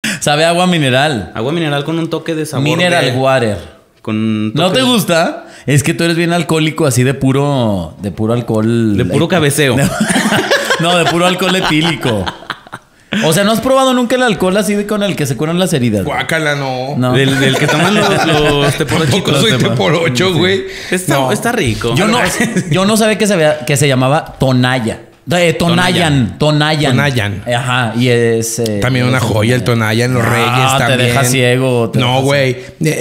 Sabe a agua mineral. Agua mineral con un toque de sabor. Mineral water. Con ¿No te gusta? Es que tú eres bien alcohólico, así de puro alcohol. De puro cabeceo. No, de puro alcohol etílico. O sea, ¿no has probado nunca el alcohol así de con el que se curan las heridas? Guácala, no. No. Del que toman los teporochitos. Tampoco soy teporocho, güey. Está rico. Yo no sabía que se llamaba Tonaya. Tonayan. Ajá, y es... También una joya el Tonayan, los Reyes también. Te deja ciego. No, güey.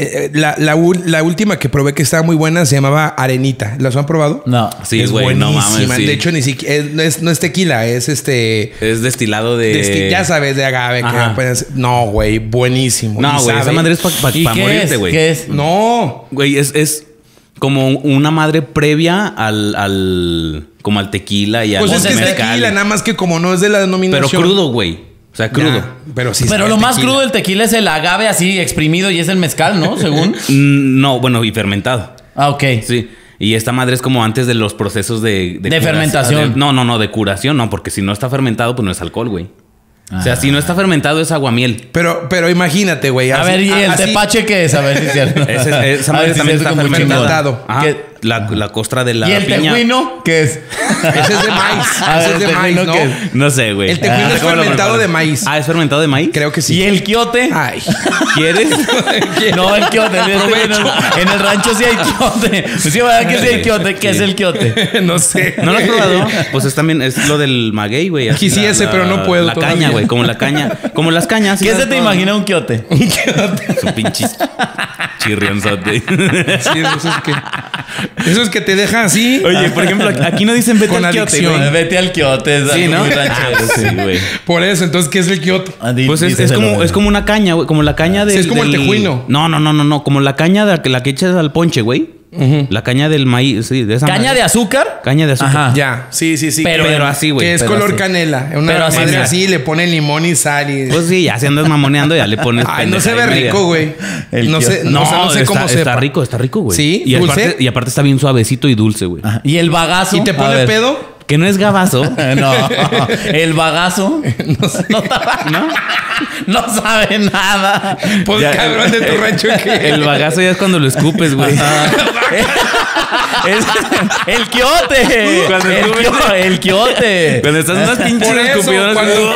La última que probé que estaba muy buena se llamaba Arenita. ¿Las han probado? No. Sí, es güey, no buenísima. mames. Sí. De hecho, ni siquiera no es tequila, es Es destilado de... ya sabes, de agave. No, güey, buenísimo. No, güey, esa madre es para morirte, güey. ¿Qué es? No. Güey, es como una madre previa como al tequila y al Pues es que es mezcal. tequila, nada más que como no es de la denominación. Pero crudo, güey. O sea, crudo. Ya, pero sí. Pero sabe lo más tequila. crudo del tequila es el agave así exprimido y es el mezcal, ¿no? Según. No, bueno, y fermentado. Ah, ok. Sí. Y esta madre es como antes de los procesos de fermentación. No, de curación, no, porque si no está fermentado, pues no es alcohol, güey. O sea, si no está fermentado es aguamiel. Pero imagínate, güey. A ver, ¿y el tepache qué es? A ver si es cierto. Esa madre también está fermentado. Ajá. La costra de la ¿Y el piña. tejuino qué es? Ese es de maíz. A Ese ver, es de ¿el maíz, tejuino ¿no? qué es? No sé, güey. El tejuino es ¿Cómo lo fermentado preparan? de maíz. Ah, ¿es fermentado de maíz? Creo que sí. ¿Y el quiote? Ay. ¿Quieres? No, el quiote. En el rancho sí hay quiote. Sí, ¿verdad que sí hay quiote? ¿Qué es el quiote? No sé. ¿No lo has probado? Pues es también es lo del maguey, güey. Quisiese, pero no puedo La todavía. caña, güey. Como la caña. Como las cañas. ¿Qué se te imagina un quiote? Su pinche chirrionzote. Sí, eso es que te deja así. Oye, por ejemplo, aquí no dicen vete Con al quiote, adicción. güey. Vete al quiote. Es Sí, algo ¿no? muy ranchero, Sí, güey. Por eso, entonces, ¿qué es el quiote? Pues es como una caña, güey. Como la caña de. Sí, es como el tejuino. No. Como la caña de la que echas al ponche, güey. La caña del maíz, sí, de esa ¿Caña madre. de azúcar? Caña de azúcar. Ajá. Ya, sí. Pero así, güey. Que es pero color así. canela. Una Pero así, madre mira. así, le ponen limón y sal y... Pues sí, ya si andas mamoneando, ya le pones. Ay, no se pendeja ve y media. rico, güey. El No sé, quiote. no sé cómo sepa. Está rico, güey. ¿Sí? Y ¿Dulce? aparte está bien suavecito y dulce, güey. Ajá. ¿Y el bagazo? ¿Y te A pone ver. pedo? Que no es gabazo. No. ¿El bagazo? No sé. No sabe nada. Pues Ya, cabrón de tu rancho que... El bagazo ya es cuando lo escupes, güey. Es el quiote. Cuando El quiote. Cuando estás unas pinches Por eso, escupidoras. cuando-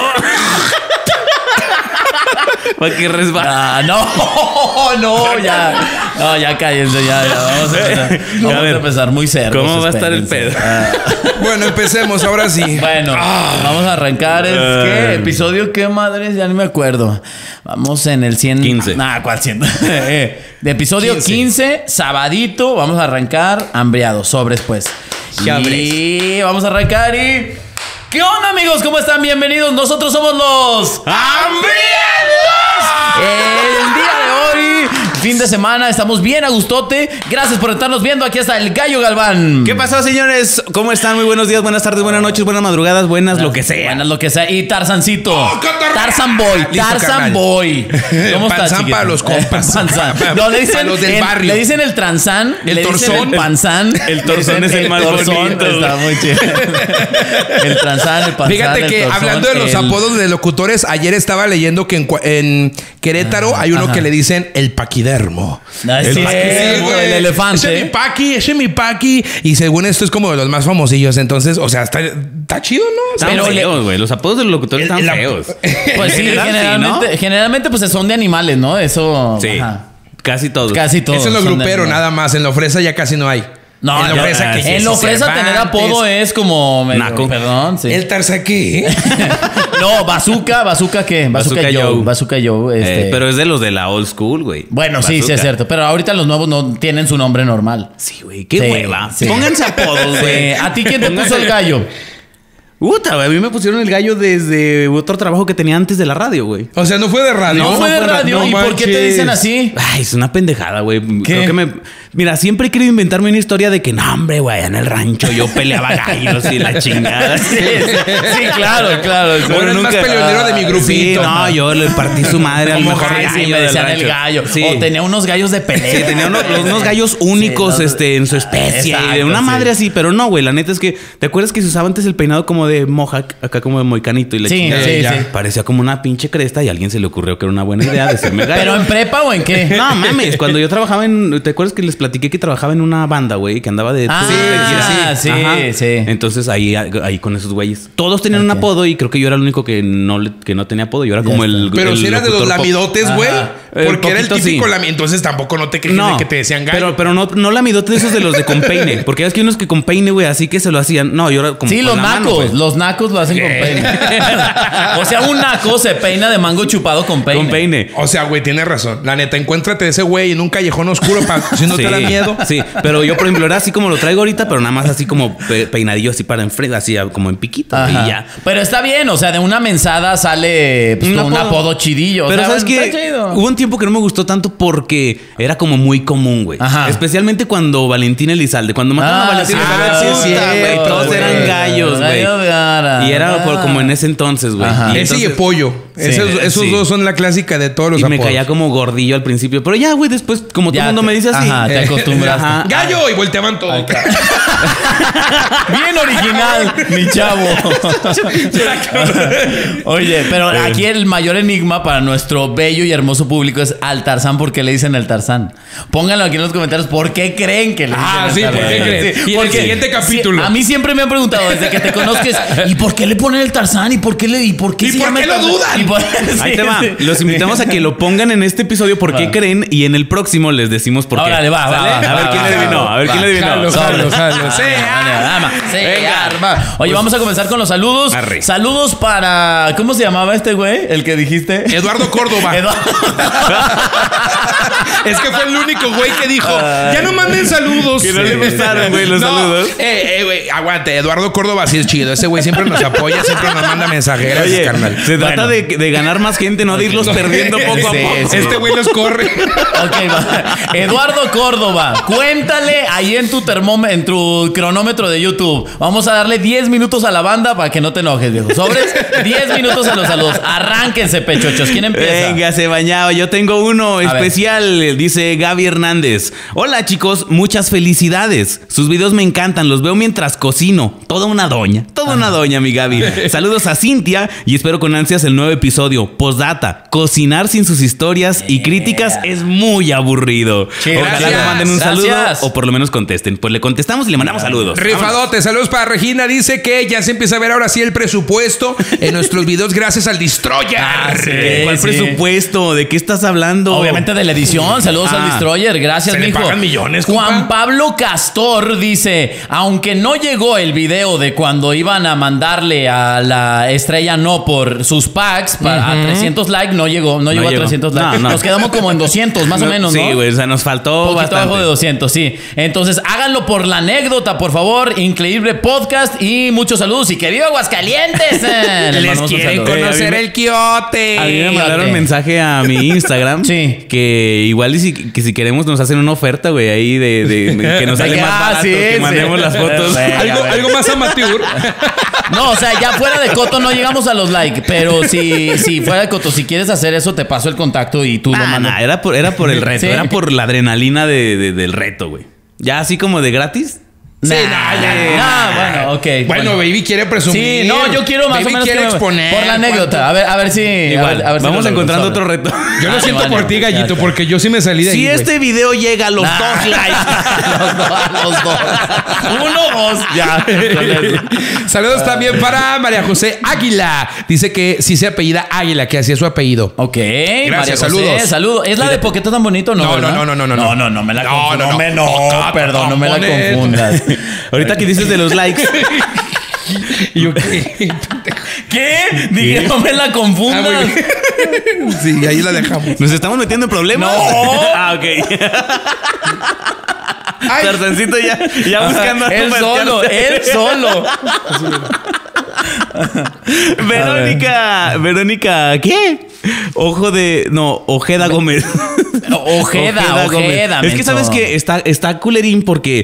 Para que resbale. Ah, no, ya. No, ya cállense, ya. Vamos a empezar. Vamos a empezar muy cerdos. ¿Cómo va a estar el espérense. pedo? Bueno, empecemos, ahora sí. Bueno, vamos a arrancar. ¿Qué episodio? ¿Qué madres? Ya no me acuerdo. Vamos en el 100. 15. Nah, ¿cuál 100? De episodio 15, sabadito. Vamos a arrancar hambriados. Sobres, pues. Y vamos a arrancar y... ¿Qué onda, amigos? ¿Cómo están? Bienvenidos. Nosotros somos los... ¡Hambriados! El día de hoy, fin de semana, estamos bien a gustote. Gracias por estarnos viendo. Aquí está el Gallo Galván. ¿Qué pasó, señores? ¿Cómo están? Muy buenos días, buenas tardes, buenas noches, buenas madrugadas, buenas lo que sea. Buenas lo que sea. Y Tarzancito. cotorreo! Tarzan Boy. Listo, Tarzan carnal. Boy. ¿Cómo estás, Panzán chiquito? para los compas. Panzán. No, le dicen Para los del barrio. Le dicen el tranzán. El le dicen torzón. el panzán. El torzón es el más torzón, bonito, está muy chido. El tranzán, el panzán. Fíjate el que torzón, hablando de los apodos de locutores, ayer estaba leyendo que en Querétaro hay uno que le dicen el paquidermo. No, es El cierto, paquidermo, el elefante. Ese es mi paqui. Y según esto es como de los más famosillos. Entonces, o sea, está chido, ¿no? Están Pero feos, güey. Los apodos de los locutores están feos. Pues sí, En general, generalmente, ¿no? generalmente pues son de animales, ¿no? Eso. Sí. Ajá. Casi todos. Casi todos. Eso es lo son de grupero, animales. nada más. En la ofresa ya casi no hay. No, en la ofresa que en la ofresa tener apodo es como medio- Naco. Perdón, sí. El tarzaquí. No, Bazooka ¿qué? Bazooka Joe. Bazooka Joe, Pero es de los de la old school, güey. Bueno, sí, sí Bazooka. es cierto. Pero ahorita los nuevos no tienen su nombre normal. Sí, güey. Qué Sí, hueva. sí. Pónganse apodos, güey. ¿A ti quién te puso el gallo? Puta, güey. A mí me pusieron el gallo desde otro trabajo que tenía antes de la radio, güey. O sea, no fue de radio. No fue de radio. no ¿Y por qué te manches. dicen así? Ay, es una pendejada, güey. ¿Qué? Creo que Mira, siempre he querido inventarme una historia de que, no, hombre, güey, en el rancho yo peleaba gallos y la chingada. Sí, claro. Bueno, el más peleonero de mi grupito. Sí, no, yo le partí su madre al mejor Sí, gallo me del decían rancho. el gallo. Sí. O tenía unos gallos de pelea. Sí, tenía unos gallos únicos en su especie. Exacto, y de una sí. madre así, pero no, güey. La neta es que, ¿te acuerdas que se usaba antes el peinado como de mohawk? Acá como de moicanito y la Sí, chingada. sí. Parecía como una pinche cresta y a alguien se le ocurrió que era una buena idea decirme gallo. ¿Pero en prepa o en qué? No, mames, cuando yo trabajaba ¿te acuerdas que les platiqué que trabajaba en una banda, güey? Que andaba de... Sí. Entonces ahí con esos güeyes. Todos tenían un apodo y creo que yo era el único que no tenía apodo. Yo era como el... Pero si eras de los locutor pop. lamidotes, güey. Porque era el Poquito típico sí. entonces tampoco no te quejes de que te decían gallo. Pero no lamidotes esos de los de con peine. Porque es que unos que con peine, güey, así que se lo hacían. No, yo era como Sí, con los la mano, nacos. pues. Los nacos lo hacen con peine. O sea, un naco se peina de mango chupado con peine. Con peine. O sea, güey, tienes razón. La neta, encuéntrate ese güey en un callejón oscuro si no te da miedo. Sí, pero yo, por ejemplo, era así como lo traigo ahorita, pero nada más así como peinadillo así para enfrente, así como en piquito. Ajá. Y ya. Pero está bien, o sea, de una mensada sale pues, un apodo chidillo. Pero o sea, sabes está que chido. hubo un tiempo que no me gustó tanto porque era como muy común, güey. Ajá. Especialmente cuando Valentín Elizalde, cuando mataron a Valentín Elizalde, sí, puta, es güey, todos cierto, eran güey. gallos, güey. Gallo de ara. Y era como en ese entonces, güey. Ajá. Y Ese y entonces- pollo. Sí, Esos sí. dos son la clásica de todos los Y me apodos. caía como gordillo al principio. Pero ya, güey, después, como todo Ya el mundo me dice así. Ajá, te acostumbraste. Ajá. ¡Gallo! Y volteaban todo. Bien original, mi chavo. Oye, pero aquí el mayor enigma para nuestro bello y hermoso público es al Tarzán. ¿Por qué le dicen el Tarzán? Pónganlo aquí en los comentarios. ¿Por qué creen que le dicen el Sí, Tarzán? ¿por qué creen? Y en el porque siguiente capítulo. a mí siempre me han preguntado desde que te conozques, ¿y por qué le ponen el Tarzán? ¿Y por qué ¿Y se por llama qué el lo Tarzán? dudan? ¿Y por- Ahí Sí, te va. sí. Los invitamos a que lo pongan en este episodio por qué creen y en el próximo les decimos por qué. Órale, va. A ver quién le adivinó. A ver quién le adivinó. Jalo. Se arma. Oye, vamos a comenzar con los saludos. Arre. Saludos para... ¿Cómo se llamaba este güey? El que dijiste. Eduardo Córdoba. Es que fue el único güey que dijo, ya no manden saludos. Que no le gustaron, güey, los saludos. Güey, aguante. Eduardo Córdoba sí es chido. Ese güey siempre nos apoya, siempre nos manda mensajeras, Oye, carnal. se trata de ganar más gente, no de irlos perdiendo poco a Sí, poco. sí. Este güey los corre. Ok, va. Eduardo Córdoba, cuéntale ahí en tu en tu cronómetro de YouTube. Vamos a darle 10 minutos a la banda para que no te enojes, viejo. Sobres, 10 minutos a los saludos. Arránquense, pechochos. ¿Quién empieza? Venga, se bañaba. Yo tengo uno especial, dice Gaby Hernández. Hola, chicos, muchas felicidades. Sus videos me encantan, los veo mientras cocino. Toda una doña, mi Gaby. Saludos a Cintia y espero con ansias el nuevo episodio. Postdata, cocinar sin sus historias y críticas es muy aburrido. Sí, Ojalá gracias. le manden un saludo Gracias. o por lo menos contesten. Pues le contestamos y le mandamos saludos. Rifadote, saludos para Regina. Dice que ya se empieza a ver ahora sí el presupuesto en nuestros videos gracias al Destroyer. ¿Cuál Sí. presupuesto? ¿De qué estás hablando? Obviamente de la edición. Saludos al Destroyer. Gracias, Se le mijo. pagan millones, Juan compa. Pablo Castor dice: aunque no llegó el video de cuando iban a mandarle a la estrella no por sus packs a 300 likes, no llegó a llegó. 300 likes. No. Nos quedamos como en 200, más o menos, ¿no? Sí, güey, o sea, nos faltó Poquito bastante. abajo de 200, sí. Entonces, háganlo por la anécdota, por favor. Increíble podcast y muchos saludos. Y que viva Aguascalientes. Les Les mandamos un quieren saludo. conocer a mí me- el quiote. A mí me mandaron ok. mensaje a mi Instagram. Sí. Que igual que si queremos nos hacen una oferta, güey, ahí de que nos sale más barato que mandemos las fotos. Venga, venga. Algo más amateur. No, o sea, ya fuera de Coto no llegamos a los likes. Pero si fuera de Coto, si quieres hacer eso, te paso el contacto y tú lo mandas. Era por el reto, Sí. era por la adrenalina del reto, güey. Ya así como de gratis. Sí, Bueno, ok. Bueno, Baby quiere presumir. Sí, no, yo quiero más Baby o menos quiere que exponer. por la anécdota. A ver si Igual, a ver si vamos lo logro. encontrando Sobre. otro reto. Yo lo Vale, siento vale. por ti, Gallito, Ya está. porque yo sí me salí de ahí. Si güey. este video llega a los 2 likes. los dos. Uno, dos. Ya. Saludos también para María José Águila. Dice que sí se apellida Águila, que así es su apellido. Ok, María José, saludos. saludos. ¿Es la de Poquito tan bonito? No, No, ¿verdad? no, no. No me la confundas. No. Perdón, no me la Tampones. confundas. Ahorita que dices de los likes. Y yo, ¿qué? ¿Qué? Dije, no me la Ah, confundas. muy bien. Sí, ahí la dejamos. ¿Nos estamos metiendo en problemas? No. Ah, ok. Ay, Tarzancito ya buscando Él algo solo, para él solo. Verónica, ¿qué? Ojeda Gómez. Ojeda, Es que sabes que está culerín porque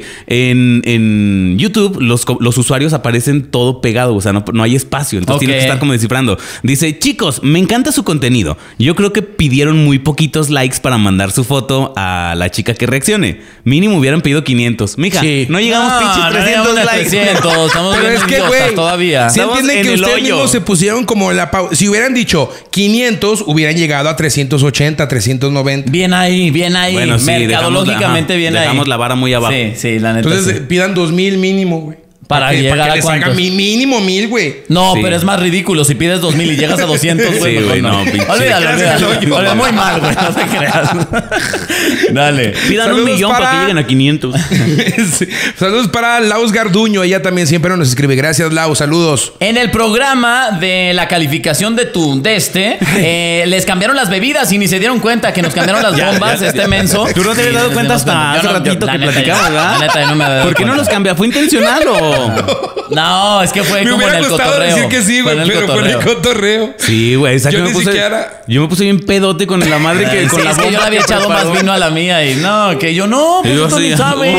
en YouTube los usuarios aparecen todo pegado, o sea, no hay espacio, entonces tiene que estar como descifrando. Dice, chicos, me encanta su contenido. Yo creo que pidieron muy poquitos likes para mandar su foto a la chica que reaccione. Mínimo hubieran pedido 500. Mija, no llegamos pinches 300 likes. 300, estamos pero es que, güey, todavía. ¿sí entienden que ustedes mismos se pusieron como la pausa? Si hubieran dicho 500, hubieran llegado a 380, 390. Bien ahí, bien ahí. Bueno, sí, mercadológicamente bien ahí. Dejamos la vara muy abajo. Sí, la neta. Entonces pidan 2,000 mínimo, güey. Para llegar que a les haga mínimo 1,000, güey. No, pero es más ridículo. Si pides 2,000 y llegas a 200, güey. Sí, güey, no, pinche. Olvídalo. Muy mal, güey. No te creas. Dale. Pidan 1,000,000 para que lleguen a 500. Sí. Saludos para Laus Garduño. Ella también siempre nos escribe. Gracias, Lau. Saludos. En el programa de la calificación de tu les cambiaron las bebidas y ni se dieron cuenta que nos cambiaron las bombas, menso. Tú no te habías dado cuenta hasta hace ratito que platicamos, ¿verdad? La neta, no me había dado ¿Por qué no cuenta. los cambia? ¿Fue intencional o...? No, es que fue Me como en hubiera el gustado cotorreo. decir que sí, güey, pero fue en el cotorreo. Sí, güey. Yo me puse bien pedote con la madre que con la es que yo le había echado más vino a la mía y no, que yo no, pues tú ni sabes.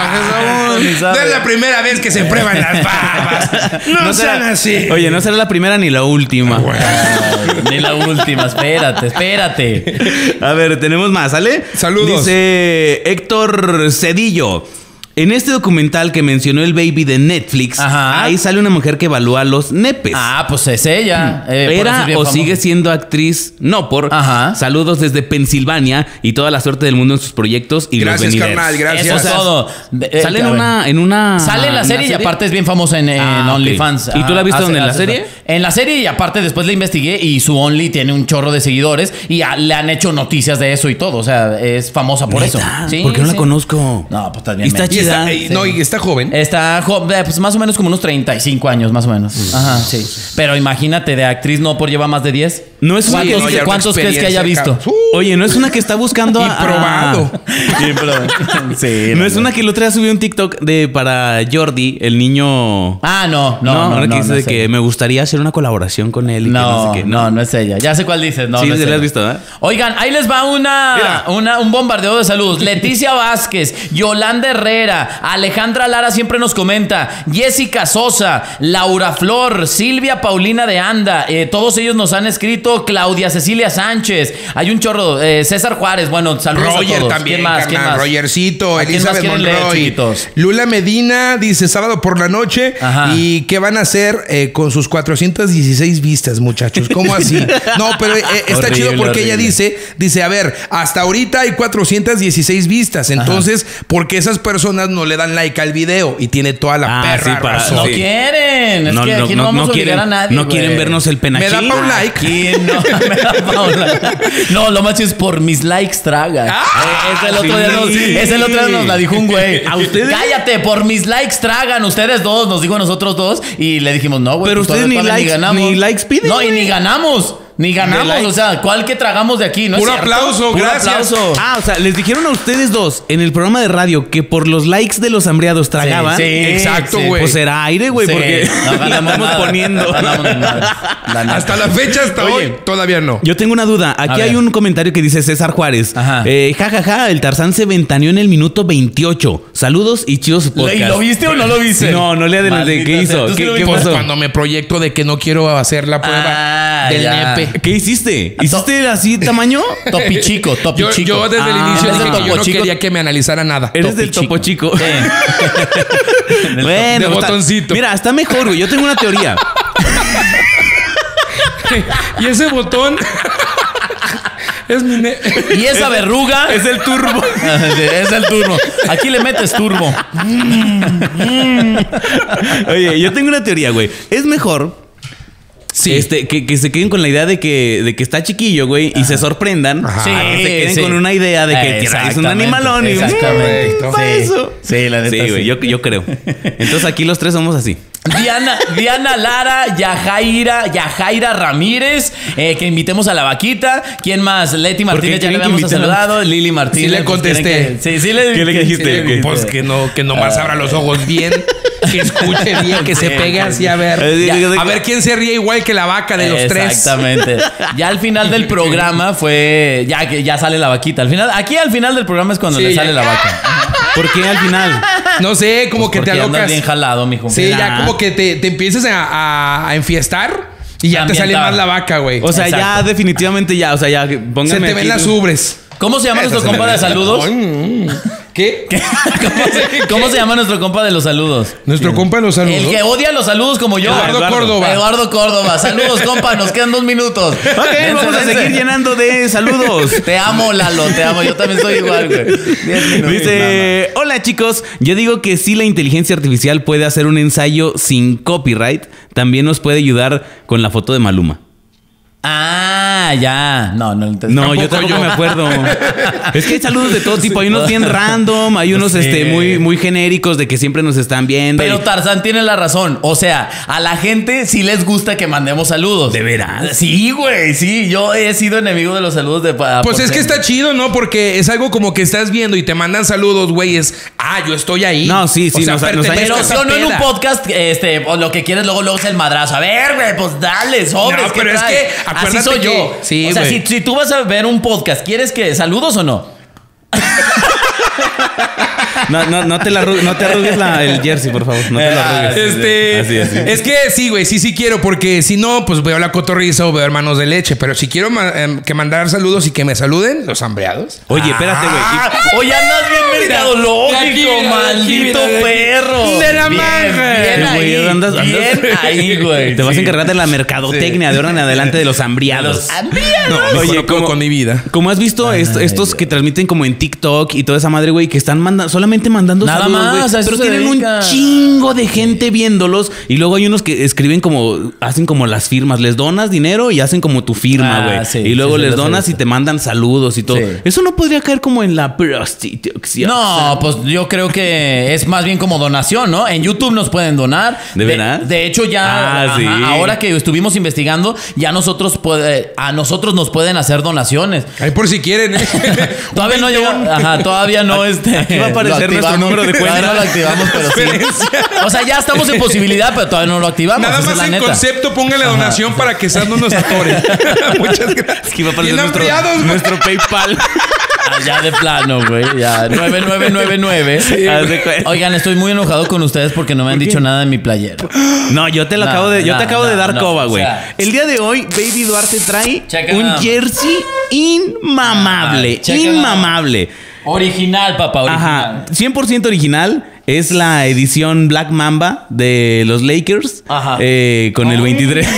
No es la primera vez que se prueban las babas. No sean así. Oye, no será la primera ni la última. Ni la última, espérate. A ver, tenemos más, ¿sale? Saludos. Dice Héctor Cedillo. En este documental que mencionó el Baby de Netflix, ahí sale una mujer que evalúa los nepes. Ah, pues es ella. ¿Era o sigue siendo actriz? No, saludos desde Pensilvania y toda la suerte del mundo en sus proyectos y gracias, los venideros. carnal, gracias. Eso es todo. Sale en una... Sale en la serie y aparte es bien famosa en OnlyFans. ¿Y tú la viste en la serie? En la serie y aparte después la investigué y su Only tiene un chorro de seguidores y le han hecho noticias de eso y todo. O sea, es famosa por eso. ¿Sí? ¿Por qué no la conozco? No, pues estás bien. Está chida. Y está joven. Está pues más o menos como unos 35 años, más o menos. Ajá, sí. Pero imagínate, de actriz no por lleva más de 10. No es una ¿Cuántos crees que haya visto? Oye, no es una que está buscando probado. Sí. No es una que el otro día subió un TikTok para Jordi, el niño. Ah, no. Que dice que me gustaría hacer una colaboración con él. Y no, que no sé qué. No es ella. Ya sé cuál dices. No, sí, no es la ella. has visto, ¿eh? Oigan, ahí les va un bombardeo de salud. Leticia Vázquez, Yolanda Herrera, Alejandra Lara siempre nos comenta, Jessica Sosa, Laura Flor, Silvia Paulina de Anda, todos ellos nos han escrito, Claudia Cecilia Sánchez, hay un chorro, César Juárez, bueno, saludos Roger a todos. También, ¿Quién más? Rogercito, Elizabeth Monroy. Lula Medina dice sábado por la noche. ¿Y qué van a hacer con sus 416 vistas, muchachos? ¿Cómo así? No, pero está chido porque ella dice, a ver, hasta ahorita hay 416 vistas, entonces, ¿por qué esas personas no le dan like al video? Y tiene toda la perra razón. No quieren, es que aquí no vamos a obligar a nadie. No quieren vernos el penachín. Me da pa' un like. Aquí me da pa' un like. No, lo más chido es por mis likes tragan. Ese el otro día nos la dijo un güey. ¿A ustedes? Cállate, por mis likes tragan. Ustedes dos, nos dijo a nosotros dos. Y le dijimos, no, güey. Pero pues ustedes ni likes piden. No, y ni ganamos. Ni ganamos, o sea, ¿cuál que tragamos de aquí? ¿No Puro aplauso, gracias. O sea, les dijeron a ustedes dos en el programa de radio que por los likes de los hambriados tragaban. Sí, exacto, güey. Pues era aire, güey, porque no ganamos nada. poniendo. Hasta la fecha, hoy, todavía no. Yo tengo una duda. Aquí hay un comentario que dice César Juárez. El Tarzán se ventaneó en el minuto 28. Saludos y chidos su podcast. ¿Y lo viste o no lo viste? No le adelanté. ¿Qué hizo? ¿Qué pasó? Cuando me proyecto de que no quiero hacer la prueba del nepe. ¿Qué hiciste? ¿Hiciste así tamaño? Topichico. Yo desde el inicio dije que yo no quería que me analizara nada. Eres del Topo Chico. Bueno, de botoncito. Mira, está mejor, güey. Yo tengo una teoría. Y ese botón es mi y esa verruga es el turbo. Es el turbo. Aquí le metes turbo. Oye, yo tengo una teoría, güey. Es mejor que se queden con la idea de que está chiquillo, güey, y se sorprendan. Sí, se queden con una idea de que es un animalón. Exactamente. Para eso. Sí, la neta. Sí, güey, yo creo. Entonces aquí los tres somos así. Diana Lara, Yajaira Ramírez, que invitemos a la vaquita. ¿Quién más? Leti Martínez, ya le habíamos saludado. Lili Martínez. Sí le contesté. Sí le ¿Qué le dijiste? Pues que nomás abra los ojos bien, que escuche bien, que se pegue así a ver. A ver quién se ríe igual que la vaca de los tres. Exactamente. Ya al final del programa fue... Ya sale la vaquita. Aquí al final del programa es cuando le sale la vaca. ¿Por qué al final? No sé, como que te alocas. Bien jalado, mijo. Sí, ya como que te empiezas a enfiestar y ya te sale más la vaca, güey. O sea, ya definitivamente ya. O sea, ya póngame. Se te ven las ubres. ¿Cómo se llama nuestro compa de saludos? ¿Qué? ¿Cómo se llama nuestro compa de los saludos? Nuestro compa de los saludos. El que odia los saludos como yo. Eduardo Córdoba. Saludos, compa. Nos quedan 2 minutos. Ok, vamos a seguir llenando de saludos. Te amo, Lalo. Te amo. Yo también soy igual, güey. 10 minutos. Dice, hola chicos. Yo digo que si la inteligencia artificial puede hacer un ensayo sin copyright, también nos puede ayudar con la foto de Maluma. Ah, ya. No, yo tampoco me acuerdo. Es que hay saludos de todo tipo. Hay unos bien random, hay unos muy genéricos de que siempre nos están viendo. Pero Tarzán tiene la razón. O sea, a la gente sí les gusta que mandemos saludos. ¿De veras? Sí, güey. Sí, yo he sido enemigo de los saludos de... Pues es que está chido, ¿no? Porque es algo como que estás viendo y te mandan saludos, güey. Yo estoy ahí. No, sí. O sea, pero no en un podcast, o lo que quieres luego es el madrazo. A ver, güey, pues dale, sobres. No, pero es que así soy yo. Sí, o sea, si tú vas a ver un podcast, ¿quieres que saludos o no? No te arrugues el jersey, por favor. No te lo arrugues. Así. Es que sí, güey, sí quiero, porque si no, pues veo la cotorriza o veo Hermanos de Leche. Pero si quiero que mandar saludos y que me saluden, los hambreados. Oye, espérate, güey. Oye, andas bien mercadológico, maldito perro. De la madre. Bien ahí, güey. Te vas a encargar de la mercadotecnia de ahora en adelante de los hambriados. No, oye, con mi vida. Como has visto estos que transmiten como en TikTok y toda esa madre, güey, que están solamente mandando nada saludos, más, güey, pero tienen un chingo de gente viéndolos. Y luego hay unos que escriben hacen como las firmas. Les donas dinero y hacen como tu firma, güey. Sí, y luego les donas y te mandan saludos y todo. Sí. Eso no podría caer como en la prostitución. No, pues yo creo que es más bien como donación, ¿no? En YouTube nos pueden donar. ¿De verdad? De hecho, ya sí. Ahora que estuvimos investigando, ya a nosotros nos pueden hacer donaciones. Ay, por si quieren, ¿eh? Todavía no llegó. Todavía no Aquí va a aparecer nuestro número de cuenta. No lo activamos, pero sí. O sea, ya estamos en posibilidad, pero todavía no lo activamos. Nada más en concepto, póngale donación para que Sando nos atore. Muchas gracias. Aquí va a aparecer nuestro PayPal. Ya de plano, güey. Ya. 9999. Sí, oigan, estoy muy enojado con ustedes porque no me han dicho nada de mi playera. No, yo te acabo de dar coba, güey. O sea, el día de hoy, Baby Duarte trae un jersey inmamable. Inmamable. Original, papá, original. Ajá, 100% original. Es la edición Black Mamba de los Lakers. Ajá. Con el 23.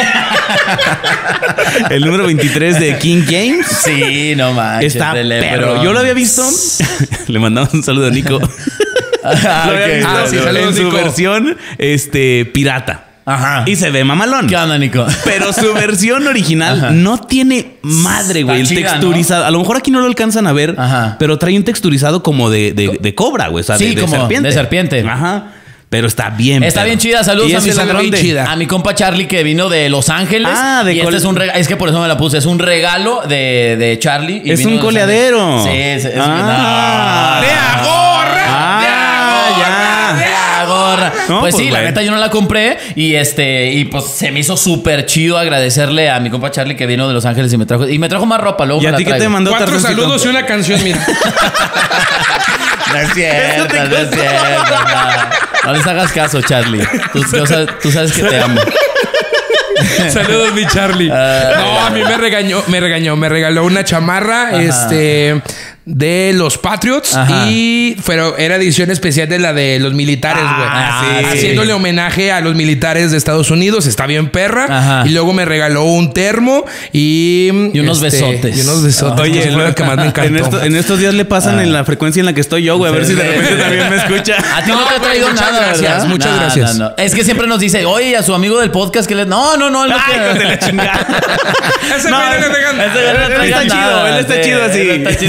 El número 23 de King James. Sí, no manches. Está perro. Yo lo había visto. Le mandamos un saludo a Nico. En su versión pirata. Ajá. Y se ve mamalón. ¿Qué onda, Nico? Pero su versión original no tiene madre, güey. El texturizado. ¿No? A lo mejor aquí no lo alcanzan a ver. Ajá. Pero trae un texturizado como de cobra, güey. O sea, sí, como serpiente. De serpiente. Ajá. Pero está bien. Está bien chida. Saludos a mi compa Charlie, que vino de Los Ángeles. De este es un regalo. Es que por eso me la puse. Es un regalo de Charlie. Y es un coleadero. Sí, es ¡de agorra! No, pues sí, la neta yo no la compré y pues se me hizo súper chido agradecerle a mi compa Charlie que vino de Los Ángeles y me trajo más ropa. Luego ¿Y a ti qué te mandó? 4 saludos y una canción, mira. No es cierto, no es cierto. No les hagas caso, Charlie. Tú sabes que te amo. Saludos, mi Charlie. No, a mí me regaló una chamarra, de los Patriots. Ajá. Pero era edición especial de la de los militares, güey. Sí. Haciéndole homenaje a los militares de Estados Unidos. Está bien perra. Ajá. Y luego me regaló un termo y unos besotes. Y unos besotes. Oye, lo que más me encantó. En estos días le pasan en la frecuencia en la que estoy yo, güey. A ver si de repente también me escucha. A ti no te ha traído nada, gracias. Muchas gracias. No. Es que siempre nos dice, oye, a su amigo del podcast que le... No. Ay, de la chingada. Ese güey no le regalan. Él está chido así. No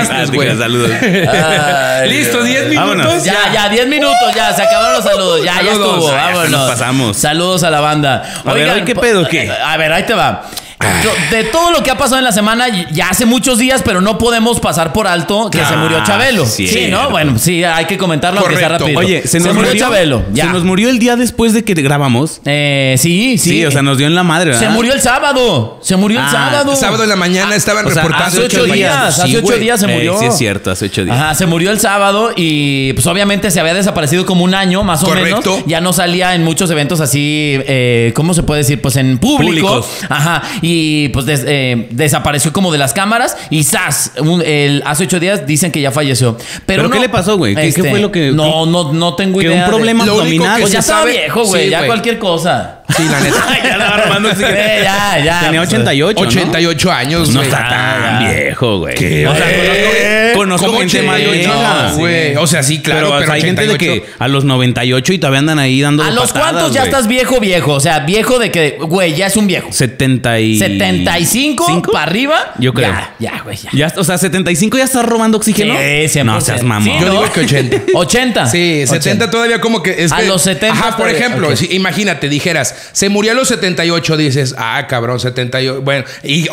business, güey. Saludos. Listo, 10 minutos. Vámonos. Ya, 10 minutos, ya. Se acabaron los saludos. Ya estuvo. Vámonos. Nos pasamos. Saludos a la banda. Oigan, ¿qué pedo? ¿Qué? A ver, ahí te va. De todo lo que ha pasado en la semana, ya hace muchos días, pero no podemos pasar por alto que se murió Chabelo. Sí, ¿no? Bueno, sí, hay que comentarlo, aunque sea rápido. Oye, se nos murió Chabelo. Ya. Se nos murió el día después de que grabamos. Sí. Sí, o sea, nos dio en la madre, ¿verdad? Se murió el sábado. El sábado en la mañana estaban reportando. Hace 8 días. Hace 8 días se murió. Sí, es cierto, hace 8 días. Ajá, se murió el sábado y pues obviamente se había desaparecido como un año, más o menos. Ya no salía en muchos eventos así, ¿cómo se puede decir? Pues en público. Ajá, y pues desapareció como de las cámaras y ¡zas! Hace 8 días dicen que ya falleció. ¿Pero qué le pasó, güey? ¿Qué fue lo que...? No tengo idea. ¿Un problema abdominal? Pues ya estaba viejo, güey. Sí, ya cualquier cosa. Sí, la neta. Ya estaba armando ya. Tenía 88, 88 años, güey. No está tan viejo, güey. O sea, conozco gente mayor. Güey. O sea, sí, claro, pero hay gente de que a los 98 y todavía andan ahí dando patadas. ¿A los cuántos ya estás viejo? O sea, viejo de que, güey, ya es un viejo. 75 para arriba. Yo creo. Ya, güey, ya. O sea, 75 ya estás robando oxígeno. Sí, no seas mamón. Yo digo que 80. 80. Sí, 70 todavía como que... A los 70. Ajá, por ejemplo, imagínate, dijeras, se murió a los 78, dices, cabrón, 78. Bueno, y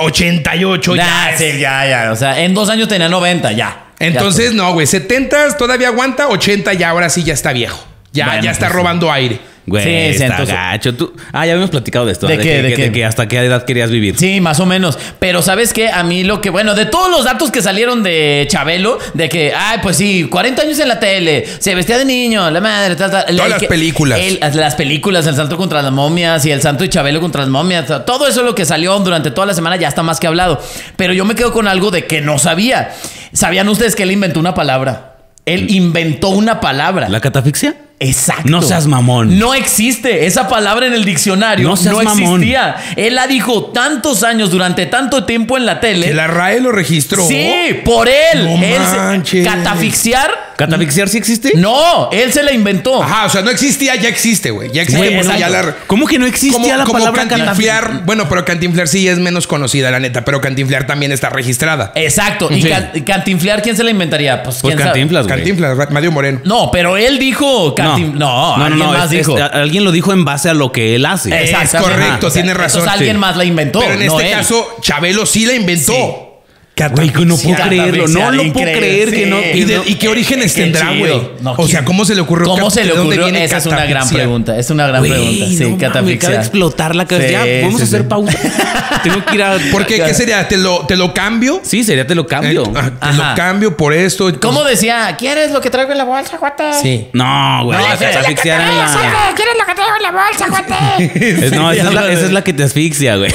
88 ya. Sí, ya. O sea, en 2 años tenía 90, ya. Entonces, no, güey, 70 todavía aguanta, 80 ya, ahora sí ya está viejo. Ya está robando aire. Güey, sí, está gacho. Ya habíamos platicado de esto. ¿De qué? ¿Hasta qué edad querías vivir? Sí, más o menos. Pero ¿sabes qué? A mí lo que... Bueno, de todos los datos que salieron de Chabelo, de que, pues sí, 40 años en la tele, se vestía de niño, la madre, tal. Todas las películas. Las películas, El Santo contra las momias y El Santo y Chabelo contra las momias. Todo eso lo que salió durante toda la semana ya está más que hablado. Pero yo me quedo con algo de que no sabía. ¿Sabían ustedes que él inventó una palabra? Él inventó una palabra. ¿La catafixia? Exacto. No seas mamón. No existe. Esa palabra en el diccionario no existía. Él la dijo tantos años, durante tanto tiempo en la tele. Que la RAE lo registró. Sí, por él. No manches. Catafixiar. ¿Catafixiar sí existe? No, él se la inventó. Ajá, o sea, no existía, ya existe, güey. Ya existe. Bueno, ¿Cómo que no existía la palabra cantinflar? Bueno, pero cantinflar sí es menos conocida, la neta. Pero cantinflar también está registrada. Exacto. ¿Y cantinflar quién se la inventaría? Pues Cantinflas, güey. Cantinflas, Mario Moreno. No, pero él dijo alguien más dijo. Alguien lo dijo en base a lo que él hace. Es correcto, tiene razón. Entonces alguien más la inventó. Pero en este caso, Chabelo sí la inventó. Sí. Güey, no puedo creerlo. No lo puedo creer que no. ¿Y qué orígenes tendrá, güey? O sea, ¿cómo se le ocurrió? ¿Cómo se le ocurrió? Esa es una gran pregunta. Es una gran pregunta. Sí, catafixia. Me acaba de explotar la cabeza. Ya, vamos a hacer pausa. Tengo que ir a... ¿Por qué? ¿Qué sería? ¿Te lo cambio? Sí, sería te lo cambio. Te lo cambio por esto. ¿Cómo decía? ¿Quieres lo que traigo en la bolsa, guate? Sí. No, güey. Catafixia en la... ¿Quieres lo que traigo en la bolsa, guate? No, esa es la que te asfixia, güey.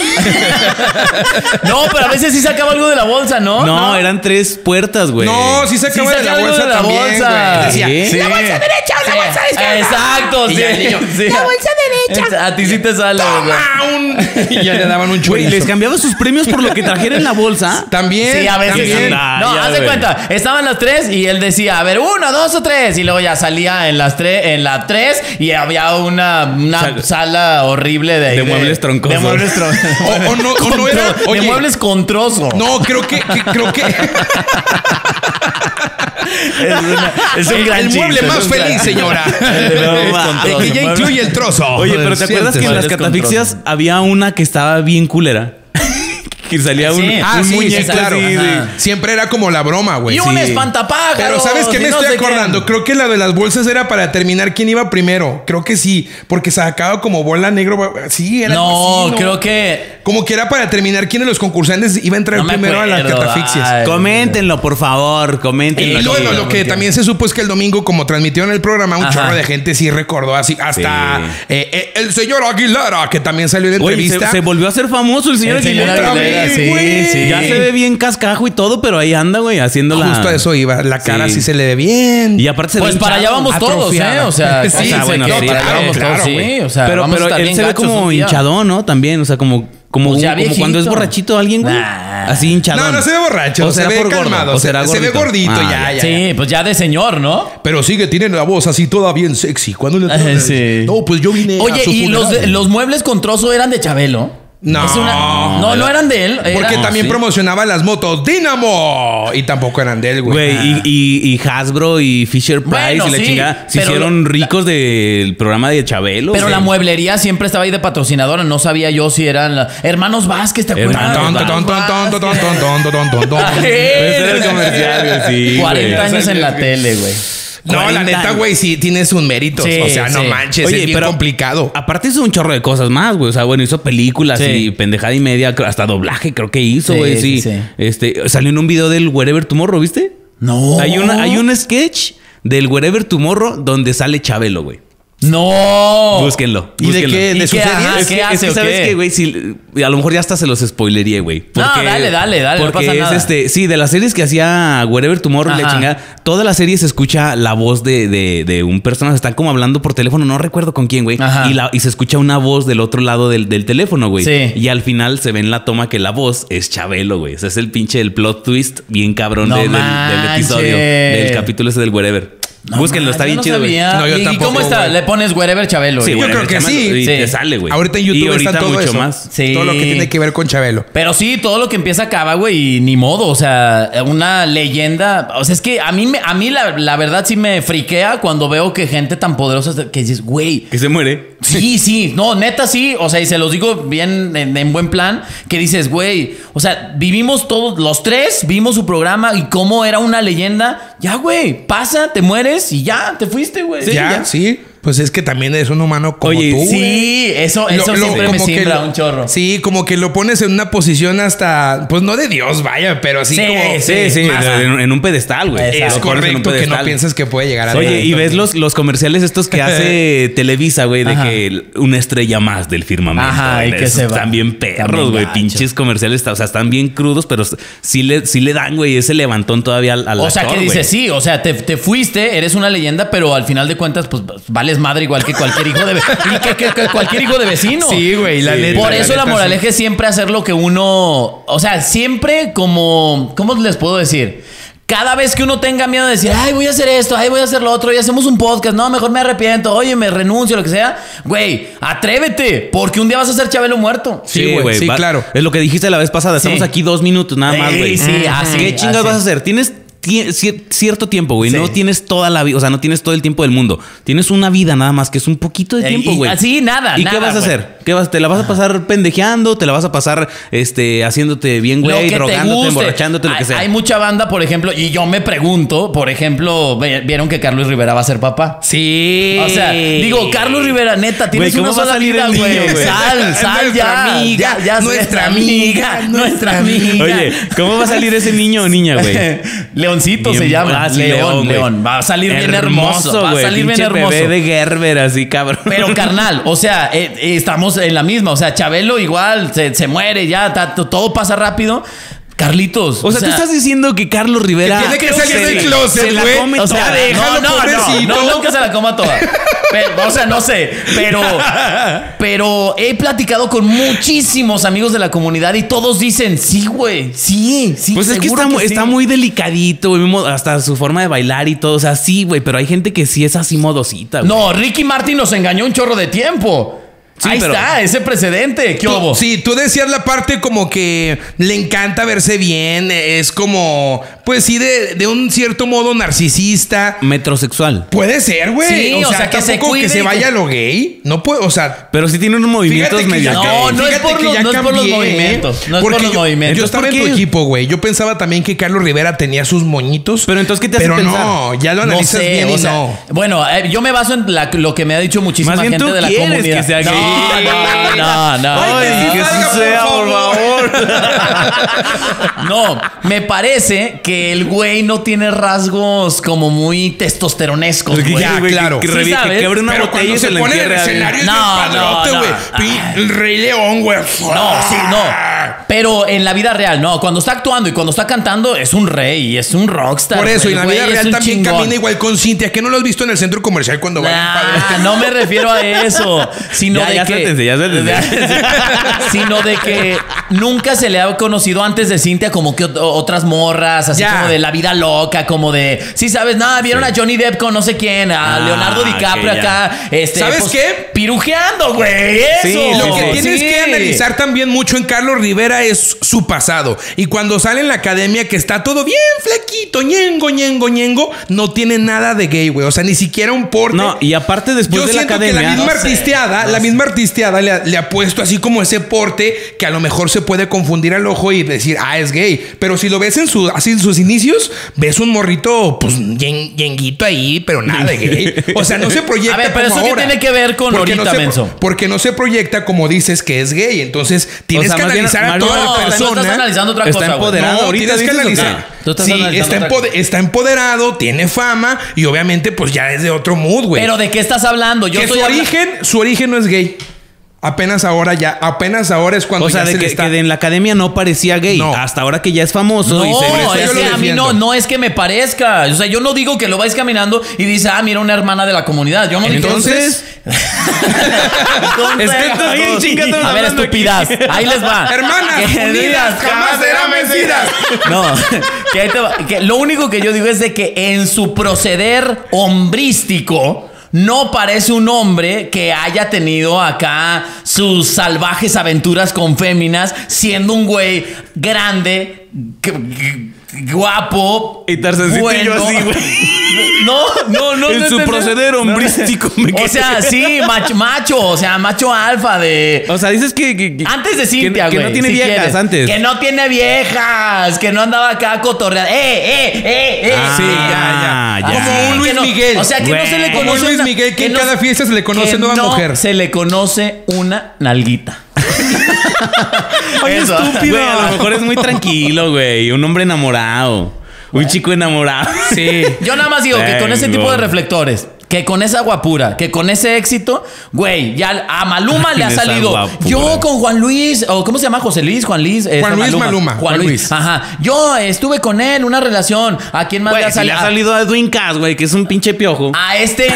No, pero a veces sí sacaba algo de la bolsa, ¿no? No, eran 3 puertas, güey. No, sí sacaba de la bolsa también, güey. Decía, la bolsa derecha o la bolsa izquierda. Exacto, sí. La bolsa derecha. A ti sí te sale, güey. Y ya le daban un chorizo. ¿Les cambiaba sus premios por lo que trajera en la bolsa? También. Sí, a veces. No, haz de cuenta. Estaban las 3 y él decía, a ver, 1, 2 o 3. Y luego ya salía en la 3 y había una sala horrible de muebles troncosos. De muebles troncosos. O no era. De muebles con trozo. No, creo que es un gran el mueble más feliz, señora. Que ya incluye el trozo. Oye, pero ¿te acuerdas que en las catafixias había una que estaba bien culera? Que salía un muñeco, claro. Siempre era como la broma, güey. Y un espantapájaros. Pero ¿sabes qué me estoy acordando? Creo que la de las bolsas era para determinar quién iba primero. Creo que sí. Porque sacaba como bola negro. Sí, era No, creo que... Como que era para determinar quién de los concursantes iba a entrar primero a las catafixias. Coméntenlo, por favor. Coméntenlo. Y luego lo que también se supo es que el domingo, como transmitieron el programa, un chorro de gente sí recordó así. Hasta el señor Aguilera, que también salió en entrevista. Se volvió a hacer famoso el señor Aguilera. Sí. Ya se ve bien cascajo y todo, pero ahí anda, güey, haciendo la... Justo a eso iba. La cara sí se le ve bien. Y aparte se pues para allá vamos todos, ¿eh? O sea, sí, bueno, claro, sí. O sea, pero él se ve como hinchadón, ¿no? También, o sea, como cuando es borrachito alguien, güey. Así hinchadón. No se ve borracho. Se ve calmado. Se ve gordito, ya. Sí, pues ya de señor, ¿no? Pero tiene la voz así toda bien sexy. Cuando le... Sí. No, pues yo vine. Oye, ¿y los muebles con trozo eran de Chabelo? No. No eran de él. Porque también promocionaba las motos Dynamo. Y tampoco eran de él, güey. Y Hasbro y Fisher Price y la chingada se hicieron ricos del programa de Chabelo. Pero la mueblería siempre estaba ahí de patrocinadora. No sabía yo si eran Hermanos Vázquez, ¿te acuerdas? 40 años en la tele, güey. No, la neta, güey, sí tienes un mérito. Sí, o sea, no manches, oye, es bien complicado. Aparte hizo un chorro de cosas más, güey. O sea, bueno, hizo películas y pendejada y media, hasta doblaje creo que hizo, güey. Sí. Salió en un video del Wherever Tomorrow, ¿viste? No. Hay un sketch del Wherever Tomorrow donde sale Chabelo, güey. No. Búsquenlo. ¿Y de qué? ¿De su serie? ¿Qué hace? ¿Sabes qué, güey? Si, a lo mejor ya hasta se los spoilería, güey. No, dale. Porque no pasa nada. Sí, de las series que hacía Wherever Tomorrow, la chingada, toda la serie se escucha la voz de un personaje. Están como hablando por teléfono, no recuerdo con quién, güey. Y se escucha una voz del otro lado del teléfono, güey. Sí. Y al final se ve en la toma que la voz es Chabelo, güey. O sea, es el pinche el plot twist bien cabrón del episodio, del capítulo ese del Wherever. No, búsquenlo, está bien chido, güey. No, yo tampoco. ¿Y cómo está? Le pones Wherever Chabelo. Sí, yo creo que sí. Y te sale, güey. Ahorita en YouTube está todo mucho eso. Más. Sí. Todo lo que tiene que ver con Chabelo. Pero sí, todo lo que empieza acaba, güey, y ni modo. O sea, una leyenda. O sea, es que a mí la verdad sí me friquea cuando veo que gente tan poderosa que dices, güey. Que se muere. Sí. No, neta sí. O sea, y se los digo bien en buen plan. Que dices, güey, o sea, vivimos todos, los tres, vimos su programa y cómo era una leyenda. Ya, güey, pasa, te mueres y ya, te fuiste, güey. Sí. Pues es que también es un humano como tú. Sí, eso siempre me siembra un chorro. Sí, como que lo pones en una posición hasta, pues no de Dios, vaya, pero así como... Sí, en un pedestal, güey. Es correcto que no pienses que puede llegar a... Oye, y ves los comerciales estos que hace Televisa, güey, de que una estrella más del firmamento. Ajá, y que se va. Están bien perros, güey. Pinches comerciales, o sea, están bien crudos, pero sí le dan, güey, ese levantón todavía al O sea, actor, que dices, sí, o sea, te fuiste, eres una leyenda, pero al final de cuentas, pues vales madre igual que cualquier hijo de cualquier hijo de vecino. Sí, güey, la neta. Por eso la moraleja es siempre hacer lo que uno, o sea, siempre como, ¿cómo les puedo decir? Cada vez que uno tenga miedo de decir, ay, voy a hacer esto, ay, voy a hacer lo otro, y hacemos un podcast, no, mejor me arrepiento, oye, me renuncio, lo que sea, güey, atrévete, porque un día vas a ser Chabelo muerto. Sí, güey, sí, claro. Es lo que dijiste la vez pasada, estamos aquí 2 minutos nada más, güey. Sí, así. ¿Qué chingas vas a hacer? Tienes cierto tiempo, güey. No tienes toda la vida, o sea, no tienes todo el tiempo del mundo. Tienes una vida nada más, que es un poquito de tiempo, güey. Así, nada. ¿Y qué vas a hacer? ¿Te la vas a pasar pendejeando? ¿Te la vas a pasar haciéndote bien, güey, drogándote, emborrachándote, lo que sea? Hay mucha banda, por ejemplo, y yo me pregunto, por ejemplo, ¿vieron que Carlos Rivera va a ser papá? Sí. O sea, digo, Carlos Rivera, neta, tienes una sola vida, güey. Sal ya. Ya, nuestra amiga. Oye, ¿cómo va a salir ese niño o niña, güey? Leoncito se llama. León. Va a salir bien hermoso. Va a salir bien hermoso. Bebé de Gerber, así, cabrón. Pero, carnal, o sea, estamos en la misma. O sea, Chabelo igual se muere ya. Todo pasa rápido. Carlitos. O sea, tú estás diciendo que Carlos Rivera... Que tiene que salir del closet, güey. O sea, déjalo, pobrecito. No que se la coma toda. Pero, o sea, no sé. Pero he platicado con muchísimos amigos de la comunidad y todos dicen, sí, güey. Sí. Pues es que está muy delicadito, güey. Hasta su forma de bailar y todo. O sea, sí, güey. Pero hay gente que sí es así modosita, güey. No, Ricky Martin nos engañó un chorro de tiempo. Sí, ahí está, ese precedente. ¿Qué hubo? Sí, tú decías la parte como que le encanta verse bien. Es como, pues sí, de un cierto modo narcisista. Metrosexual. Puede ser, güey. Sí, o sea que se cuide, que se vaya a lo gay. No puede, o sea. Pero sí tiene unos movimientos medio. No es por los movimientos. No es por los movimientos. Yo estaba en tu equipo, güey. Yo pensaba también que Carlos Rivera tenía sus moñitos. Pero entonces, ¿qué te hace pensar? No, ya lo analizas bien y no. Bueno, yo me baso en lo que me ha dicho muchísima gente de la comunidad. Que sea gay. No. Ay, que sí sea, por favor. No, me parece que el güey no tiene rasgos como muy testosteronescos, güey. Ya, claro. Que abre una botella y se le pone en el escenario es el padrote, güey. El Rey León, güey. No. Pero en la vida real, no. Cuando está actuando y cuando está cantando, es un rey, es un rockstar. Por eso, y en la vida real también chingón. camina igual con Cintia. ¿Qué no lo has visto en el centro comercial cuando va? No me refiero a eso, sino de que... Sino de que nunca se le ha conocido antes de Cintia como que otras morras, así como de la vida loca, como de... Sí, ¿sabes? Nada, vieron a Johnny Depp con no sé quién, a Leonardo DiCaprio acá. ¿Sabes pues, qué? Pirujeando, güey. Eso. Lo que tienes que analizar también mucho en Carlos Rivera es su pasado. Y cuando sale en la academia que está todo bien flaquito, ñengo, no tiene nada de gay, güey. O sea, ni siquiera un porte. No, y aparte después de la academia... Yo siento que la misma artisteada le ha puesto así como ese porte que a lo mejor se puede confundir al ojo y decir, es gay. Pero si lo ves así en sus inicios, ves un morrito, pues, yenguito ahí, pero nada de gay. O sea, no se proyecta. A ver, pero eso ahora. ¿qué tiene que ver con ahorita, menso? Porque no se proyecta como dices que es gay. Entonces, tienes que analizar a toda la persona. No, estás analizando otra cosa. Está empoderado. No, tienes que analizar. Sí, está empoderado, tiene fama y obviamente pues ya es de otro mood, güey. ¿Pero de qué estás hablando? Su origen no es gay. Apenas ahora es cuando ya que en la academia no parecía gay. No. Hasta ahora que ya es famoso. Es que a mí no es que me parezca. O sea, yo no digo que lo vais caminando y dice, mira, una hermana de la comunidad. Yo no digo entonces. A ver, estúpidas. Ahí les va. Hermanas unidas jamás serán vencidas. No, que lo único que yo digo es de que en su proceder hombrístico no parece un hombre que haya tenido acá sus salvajes aventuras con féminas, siendo un güey grande, guapo y Tarzancillo así, güey. No. En su proceder hombrístico. O sea, sí, macho. O sea, macho alfa de... O sea, dices que antes de Cintia, güey. Que no tiene viejas antes. Que no tiene viejas. Que no andaba acá cotorreando. Sí, ya. Como un Luis Miguel. O sea, que no se le conoce... Como un Luis Miguel que en cada fiesta se le conoce nueva mujer. Se le conoce una nalguita. Oye, estúpido. Güey, a lo mejor es muy tranquilo, güey. Un hombre enamorado. Un chico enamorado. Sí. Yo nada más digo que con ese tipo de reflectores, que con esa guapura, que con ese éxito, güey, ya a Maluma le ha salido. Yo con Juan Luis, o ¿cómo se llama? José Luis, Juan Luis. Maluma. Juan Luis. Ajá. Yo estuve con él, una relación. ¿A quién más le ha salido? Le ha salido a Edwin Cass, güey, que es un pinche piojo. A este.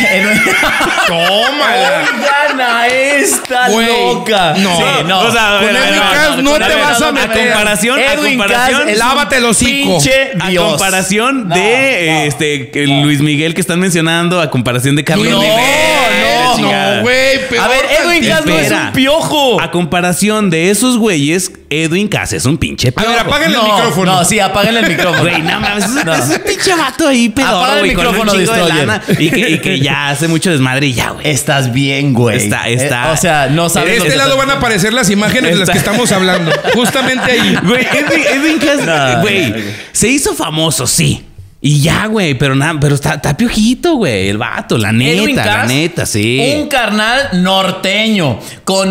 Tómala. Gana esta loca. No. Sí, no. O sea, con Edwin Cass no te vas a meter. A comparación, lávate el hocico. A comparación de Luis Miguel que están mencionando, a comparación de Carlos Rivera. No, güey. A ver, Edwin Cass no es un piojo. A comparación de esos güeyes, Edwin Cass es un pinche piojo. A ver, apáguenle el micrófono. No, sí, apáguenle el micrófono. Güey, no mames, es un pinche vato ahí pedorro, güey, con un chingo de lana y que ya hace mucho desmadre y ya, güey. Estás bien, güey. Está. O sea, no sabes. De este lado van a aparecer las imágenes de las que estamos hablando. Justamente ahí. Güey, Edwin Cass, güey, se hizo famoso, sí. Y ya, güey, pero está piojito, güey, el vato, la neta, sí. Un carnal norteño con,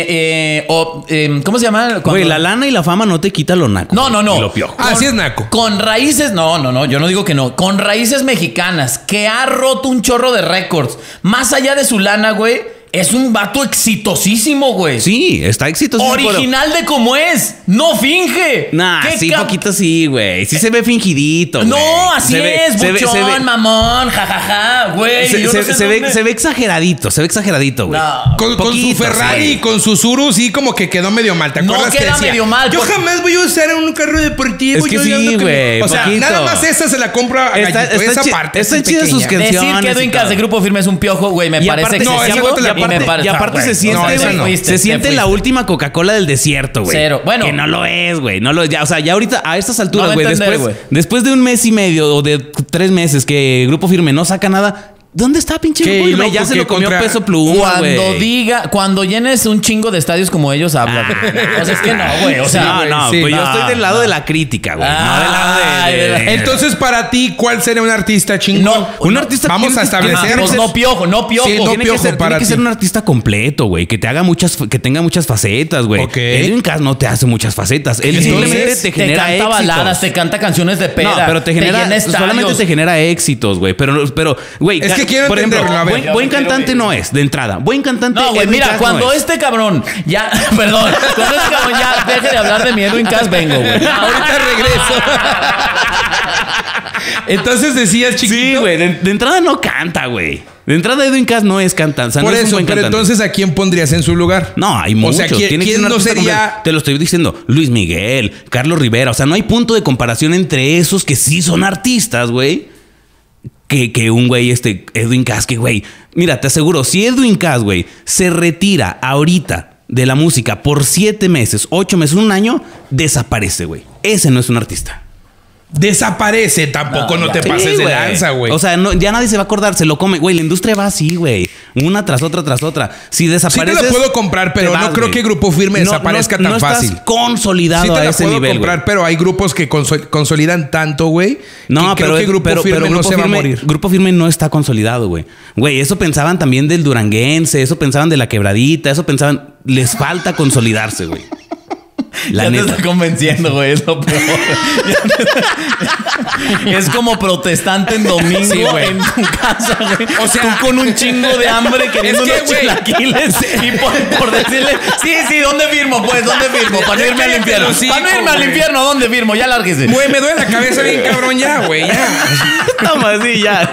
¿cómo se llama? Güey, la lana y la fama no te quita lo naco. No. Y lo piojo. Así es naco. Con raíces, no, yo no digo que no. Con raíces mexicanas, que ha roto un chorro de récords. Más allá de su lana, güey. Es un vato exitosísimo, güey. Sí, está exitosísimo. Original de como es. No finge. Nah, sí, poquito sí, güey. Sí se ve fingidito, güey. No, así es. Buchón, mamón, jajaja, güey. Se ve exageradito. Se ve exageradito, güey. No. Con su Ferrari y con su Zuru, sí, como que quedó medio mal. ¿Te acuerdas que decía? Medio mal. Yo jamás voy a usar un carro deportivo. Es que sí, güey. O sea, nada más esa se la compro a Gallito. Esa parte. Están chidas sus canciones. Decir que Edwin Cass de Grupo Firme es un piojo, güey, me parece excesivo. Y aparte se siente la última Coca-Cola del desierto, güey. Cero. Bueno. Que no lo es, güey. No lo es. Ya, o sea, ya ahorita, a estas alturas, güey, después de un mes y medio o de 3 meses que Grupo Firme no saca nada... ¿Dónde está pinche Grupo Firme? Ya se lo comió Peso Pluma, cuando llenes un chingo de estadios como ellos, habla. O sea, es que no, güey. O sea, pues yo estoy del lado de la crítica, güey. No del lado de... Entonces, para ti, ¿cuál sería un artista chingón? No, un artista... Vamos a establecer... Pues no piojo. Sí, tiene que ser un artista completo, güey. Que tenga muchas facetas, güey. Edwin Cass no te hace muchas facetas. Él simplemente te genera éxitos. Te canta baladas, te canta canciones de peda. No, pero solamente te genera éxitos, güey. Pero, güey... Es que quiero por ejemplo, entender. buen cantante no es, de entrada. Buen cantante no, güey, mira, cuando este cabrón ya... Perdón. Cuando este cabrón ya deje de hablar de mi Edwin Cass, vengo, güey. Ahorita regreso. Entonces decías, chiquito. Sí, güey. De entrada no canta, güey. De entrada Edwin Cass no es cantante. O sea, por no eso, es un buen pero cantante. entonces ¿a quién pondrías en su lugar? No, hay muchos. O sea, ¿quién no sería? Te lo estoy diciendo. Luis Miguel, Carlos Rivera. O sea, no hay punto de comparación entre esos que sí son artistas, güey. Que un güey, Edwin Cass, que güey. Mira, te aseguro, si Edwin Cass, güey, se retira ahorita de la música por 7 meses, 8 meses, un año, desaparece, güey. Ese no es un artista. Desaparece, tampoco no te pases de lanza, güey. O sea, ya nadie se va a acordar, se lo come. Güey, la industria va así, güey. Una tras otra, tras otra. Si desapareces... Sí te la puedo comprar, pero no creo que Grupo Firme desaparezca tan fácil. No estás consolidado a ese nivel, güey. Sí te la puedo comprar, pero hay grupos que consolidan tanto, güey. No, pero creo que Grupo Firme no se va a morir. Grupo Firme no está consolidado, güey. Güey, eso pensaban también del Duranguense, eso pensaban de La Quebradita, eso pensaban... Les falta consolidarse, güey. Ya te está convenciendo, güey. Es lo peor. Es como protestante en domingo, sí, en tu casa, güey. O sea, tú con un chingo de hambre queriendo unos chilaquiles y por decirle, sí, ¿dónde firmo? Pues, ¿dónde firmo? Para no irme al infierno. Para no irme al infierno, ¿dónde firmo? Ya lárguese. Güey, me duele la cabeza bien cabrón ya, güey. Ya. Toma, sí, ya.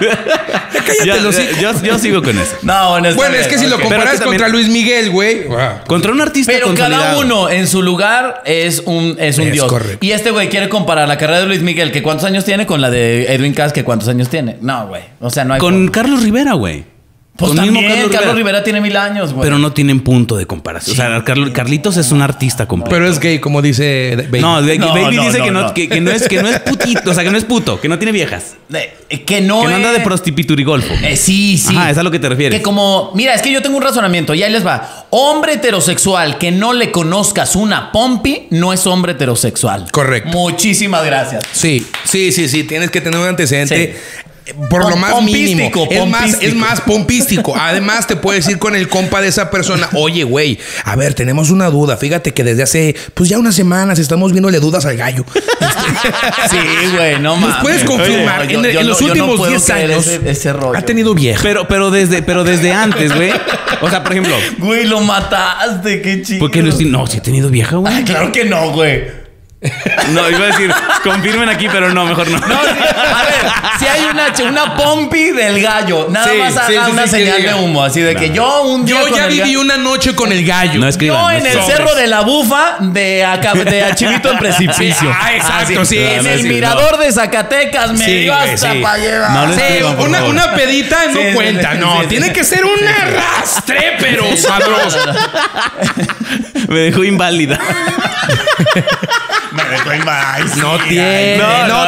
Yo sigo con eso. No, bueno, es que si lo comparas contra Luis Miguel, güey. Contra un artista consolidado. Pero cada uno en su lugar es un dios. Correcto. Y este güey quiere comparar la carrera de Luis Miguel, que cuántos años tiene, con la de Edwin Cass, que cuántos años tiene. No, güey. O sea, no hay... Con Carlos Rivera, güey. Pues también, Carlos Rivera tiene 1000 años, güey. Pero no tienen punto de comparación. Sí, o sea, Carlitos es un artista completo. Pero es gay, como dice Baby. No, Baby dice que no es putito. O sea, que no es puto, que no tiene viejas. Que no anda de prostiturigolfo. Sí. Ajá, es a lo que te refieres. Que como... Mira, es que yo tengo un razonamiento y ahí les va. Hombre heterosexual que no le conozcas una pompi no es hombre heterosexual. Correcto. Muchísimas gracias. Sí. Tienes que tener un antecedente... Sí. Por lo más mínimo. Es más pompístico. Además, te puedes ir con el compa de esa persona. Oye, güey, a ver, tenemos una duda. Fíjate que desde hace, pues ya unas semanas estamos viéndole dudas al gallo. Sí, güey, no mames. ¿Nos puedes confirmar? Oye, en los últimos 10 años ese rollo. Ha tenido vieja. Pero desde antes, güey. O sea, por ejemplo. Güey, lo mataste, qué chido. ¿Por qué no, sí he tenido vieja, güey? Ay, claro que no, güey. No, iba a decir, confirmen aquí, pero no, mejor no. No, sí, a ver, si hay una pompi del gallo, nada más haga una señal de humo, así de que yo un día. Yo ya viví una noche con el gallo. No escriban, yo en el cerro de la Bufa de Archivito en Precipicio. Exacto, sí. En el mirador de Zacatecas me dio hasta para llevar. Una pedita no cuenta, no. Tiene que ser un arrastre, pero sabroso. Me dejó inválida. No tiene.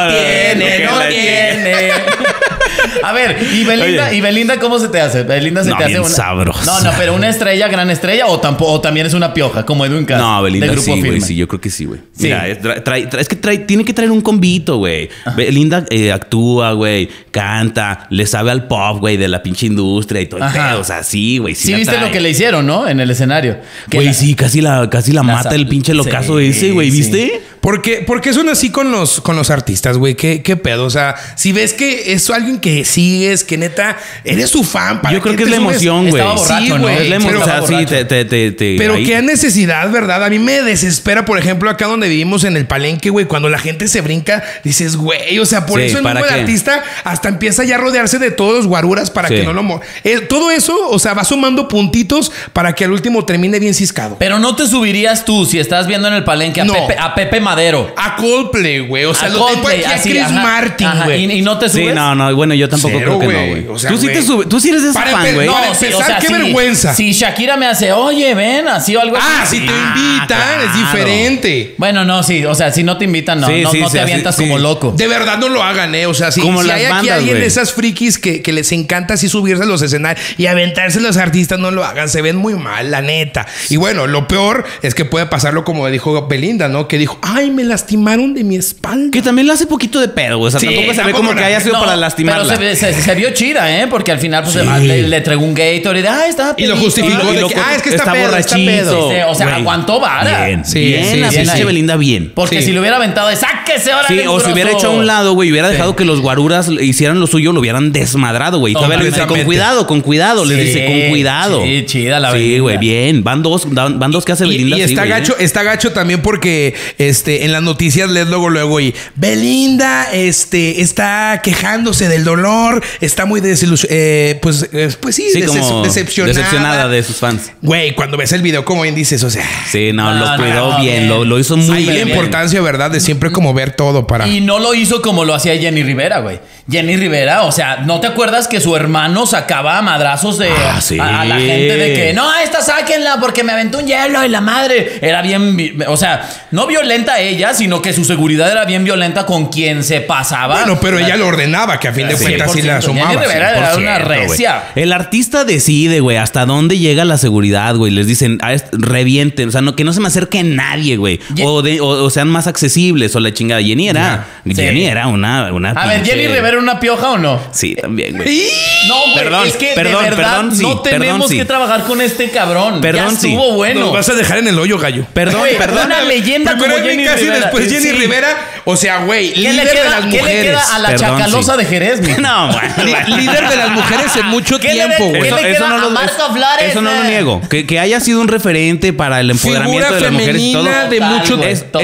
A ver, ¿y Belinda cómo se te hace? Belinda se te hace una sabrosa. No, pero una estrella, gran estrella, o también es una pioja, como Edwin Cass. No, Belinda sí, güey, sí, yo creo que sí, güey. Sí. Mira, es que tiene que traer un combito, güey. Belinda actúa, güey, canta, le sabe al pop, güey, de la pinche industria y todo el pedo. O sea, sí, güey. Sí viste lo que le hicieron, ¿no? En el escenario. Güey, sí, casi la mata el pinche locazo ese, güey, ¿viste? Porque son así con los artistas, güey. ¿Qué pedo? O sea, si ves que es alguien que sigues, que neta, eres su fan. Yo creo que es la emoción, güey. Sí, güey. Es la emoción. O sea, sí, pero qué necesidad, ¿verdad? A mí me desespera, por ejemplo, acá donde vivimos en el Palenque, güey, cuando la gente se brinca, dices, güey, o sea, por eso el mismo artista hasta empieza ya a rodearse de todos los guaruras para que no lo... todo eso, o sea, va sumando puntitos para que al último termine bien ciscado. Pero no te subirías tú, si estás viendo en el Palenque a Pepe Madero. A Coldplay, güey. O sea, lo tengo aquí a Chris Martin, güey. ¿Y no te subes? Sí, no. Bueno, yo tampoco creo que no, güey. O sea, tú sí te subes. Tú sí eres de ese fan, güey. No, empezar, qué vergüenza. Si Shakira me hace, oye, ven, así o algo así. Si te invitan, es diferente. Bueno, no, sí. O sea, si no te invitan, no te avientas como loco. De verdad no lo hagan, ¿eh? O sea, si hay aquí alguien de esas frikis que les encanta así subirse a los escenarios y aventarse a los artistas, no lo hagan. Se ven muy mal, la neta. Y bueno, lo peor es que puede pasarlo como dijo Belinda, ¿no? Que dijo, ay, me lastimaron de mi espalda. Que también le hace poquito de pedo, güey. O sea, tampoco se ve como que haya sido para lastimarla. se vio chida, ¿eh? Porque al final pues, le entregó un Gatorade. Está y lo justificó de que, es que está borrachito. O sea, aguantó vara. Bien, pinche Belinda bien. Porque si lo hubiera aventado de sáquese ahora. Sí, o si hubiera hecho a un lado, güey, hubiera dejado que los guaruras hicieran lo suyo, lo hubieran desmadrado, güey. Todavía le dice, con cuidado, les dice, con cuidado. Sí, chida la Belinda. Sí, güey, bien. Van dos que hace Belinda. Y está gacho también porque en las noticias lees luego y Belinda está quejándose del dolor, está muy decepcionada de sus fans. Güey, cuando ves el video, como bien dices, o sea. Sí, lo cuidó bien, lo hizo muy bien. Hay la importancia, ¿verdad? De siempre como ver todo para. Y no lo hizo como lo hacía Jenny Rivera, güey. Jenny Rivera, o sea, ¿no te acuerdas que su hermano sacaba madrazos de a la gente de que no, esta sáquenla porque me aventó un hielo y la madre? Era bien, o sea, no violenta ella, sino que su seguridad era bien violenta con quien se pasaba. Bueno, pero ella lo ordenaba, que a fin de cuentas sí la sumaba. Jenny Rivera era una recia. El artista decide, güey, hasta dónde llega la seguridad, güey. Les dicen, revienten, o sea, que no se me acerque nadie, güey. O sean más accesibles, o la chingada. Jenny era una a ver, ¿Jenny Rivera era una pioja o no? Sí, también, güey. No, güey, es que de verdad no tenemos que trabajar con este cabrón. Ya estuvo bueno. Nos vas a dejar en el hoyo, gallo. Perdón. Una leyenda como Jenny Rivera. Después Jenny Rivera, o sea, güey, líder de las mujeres. ¿Qué le queda a la chacalosa de Jerez, güey? No, güey. Líder de las mujeres en mucho tiempo, güey. ¿Qué le queda a Marco Flores? Eso no lo niego. Que haya sido un referente para el empoderamiento de las mujeres y todo. De mucho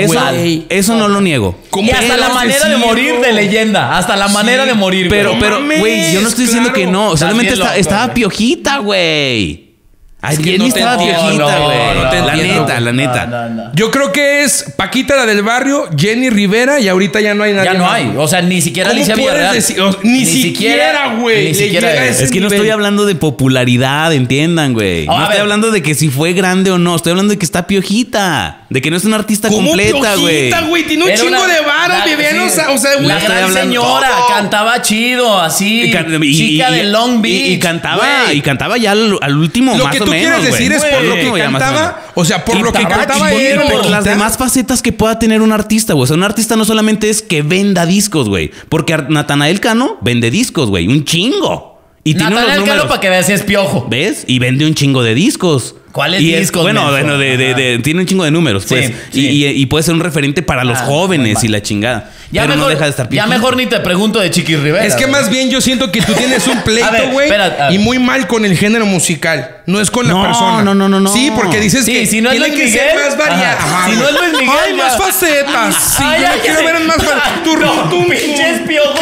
eso no lo niego. Y hasta la manera de morir de leyenda. Hasta la manera de morir. Pero, güey, yo no estoy diciendo que no. Solamente estaba piojita, güey. Ay, Jenny estaba piojita, güey. La neta. No. Yo creo que es Paquita, la del barrio, Jenny Rivera, y ahorita ya no hay nadie. Ya no hay. O sea, ni siquiera Alicia Villarreal. Ni siquiera, güey. Ni siquiera es que no estoy hablando de popularidad, entiendan, güey. No estoy hablando de que si fue grande o no. Estoy hablando de que está piojita. De que no es una artista completa, güey. Güey, tiene un chingo de varas, viviendo. O sea, una gran señora. Cantaba chido, así. Chica de Long Beach. Y cantaba ya al último, más o menos. Lo que tú quieres decir es por lo que cantaba. O sea, por lo que cantaba él. Por las demás facetas que pueda tener un artista, güey. O sea, un artista no solamente es que venda discos, güey. Porque Natanael Cano vende discos, güey. Un chingo. Y tiene unos números. Cano para que veas si es piojo. ¿Ves? Y vende un chingo de discos. ¿Cuáles discos? Bueno, tiene un chingo de números, pues. Sí. Y puede ser un referente para los jóvenes y la chingada. Pero no deja de estar ya mejor ni te pregunto de Chiqui Rivera. Es que más bien yo siento que tú tienes un pleito, güey. Y muy mal con el género musical. No es con la persona. No. Sí, porque dices que si no es tiene Luis que Miguel, ser más variada. Si no es Luis Miguel. Hay más facetas. Sí, yo quiero ver más facetas. Tu pinches piojos.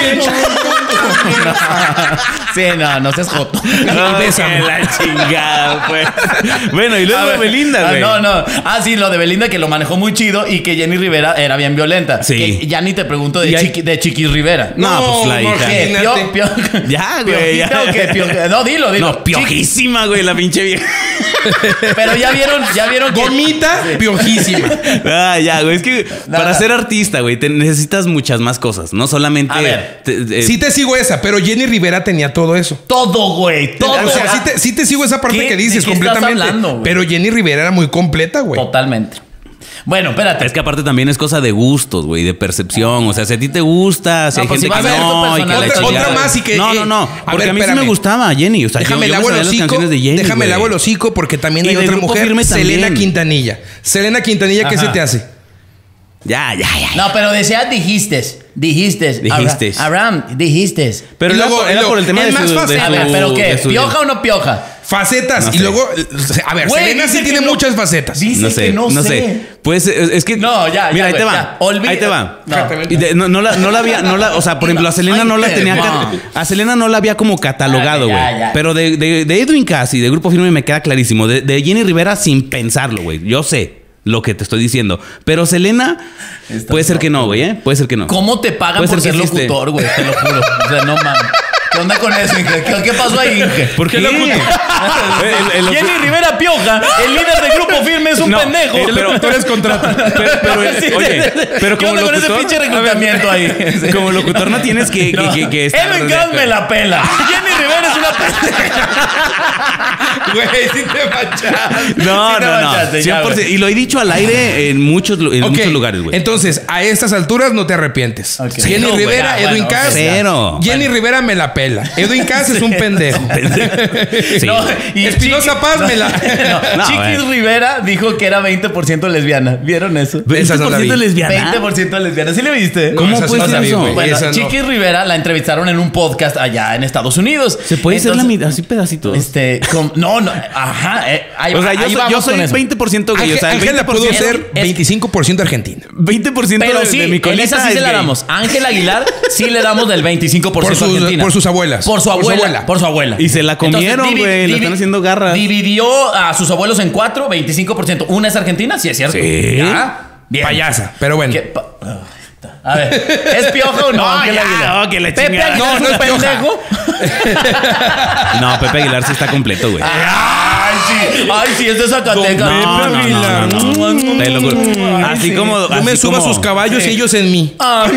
Sí, no seas joto. Bésame la chingada, pues. Bueno, y luego Belinda, güey. No. Sí, lo de Belinda que lo manejó muy chido y que Jenny Rivera era bien violenta. Sí. Que ya ni te pregunto de Chiqui Rivera. No, pues la hija. Ya, güey. No, dilo. No, piojísima, güey, la pinche vieja. Pero ya vieron que... Gomita, piojísima. Ya, güey. Es que para ser artista, güey, necesitas muchas más cosas. No solamente... A ver. Sí te sigo esa, pero Jenny Rivera tenía todo eso. Todo, güey. Todo. O sea, sí te sigo esa parte que dices completamente. Pero Jenny Rivera era muy completa, güey. Totalmente. Bueno, espérate. Es que aparte también es cosa de gustos, güey, de percepción. O sea, si a ti te gusta, si hay gente que no, y que la chingada. Otra más y que... No. Porque a mí sí me gustaba Jenny. O sea, déjame el agua el hocico porque también hay otra mujer, Selena Quintanilla. Selena Quintanilla, ¿qué se te hace? Ya. No, pero dijiste. Abraham, dijiste. Pero luego era por el tema de su... ¿Pero qué? ¿Pioja o no pioja? Facetas. No sé. Y luego, a ver, Selena sí tiene muchas facetas. Dice que no sé. Pues es que... No, ya. Mira, ahí te va. Ahí te va. No la había... O sea, por ejemplo, a Selena no la tenía... A Selena no la había como catalogado, güey. Pero de Edwin Cass y de Grupo Firme me queda clarísimo. De Jenny Rivera sin pensarlo, güey. Yo sé lo que te estoy diciendo. Pero Selena... Puede ser que no, güey, ¿eh? Puede ser que no. ¿Cómo te pagan por ser locutor, güey? Te lo juro. O sea, no mames. ¿Qué onda con eso, Inge? ¿Qué pasó ahí, Inge? ¿Por qué? Jenny Rivera Pioja, el líder del Grupo Firme, es un pendejo. El locutor es contrato. Pero ¿qué como onda con ese locutor, pinche reclutamiento ahí? como locutor no tienes que estar... Edwin Cass me la pela. Jenny Rivera es una pendeja. Güey, sí te manchaste. No. 100%. Y lo he dicho al aire en muchos lugares, güey. Entonces, a estas alturas no te arrepientes. Okay. Jenny Rivera, Edwin Cass. Cero. Jenny Rivera me la pela. Edwin Cass es un pendejo. Sí. No, y Espinosa Paz me la... Chiquis Rivera dijo que era 20% lesbiana. ¿Vieron eso? 20% lesbiana. 20% lesbiana. ¿Sí le viste? ¿Cómo puede ser eso? Bueno, Chiquis Rivera la entrevistaron en un podcast allá en Estados Unidos. ¿Se puede hacer la mitad, así pedacitos? No, ajá. O sea, yo soy 20% gay. O sea, Ángela pudo ser 25% argentina. 20% pero sí, de mi colita en esa sí se la damos. Ángela Aguilar sí le damos del 25% argentina. Por sus abuelas. Por su abuela. Y se la comieron, güey. Le están haciendo garras. Dividió a sus abuelos en 4, 25%. ¿Una es argentina? Sí, es cierto. Sí. ¿Ya? Bien. Payasa, pero bueno. A ver, ¿es Pioja o no? Ángela Aguilar. No, que le Pepe chingada. Aguilar No, es no un es Pioja. pendejo. No, Pepe Aguilar sí está completo, güey. Ay, sí, es de Zacatecas. No. Te lo juro. Así como... Yo me subo a sus caballos y ellos en mí.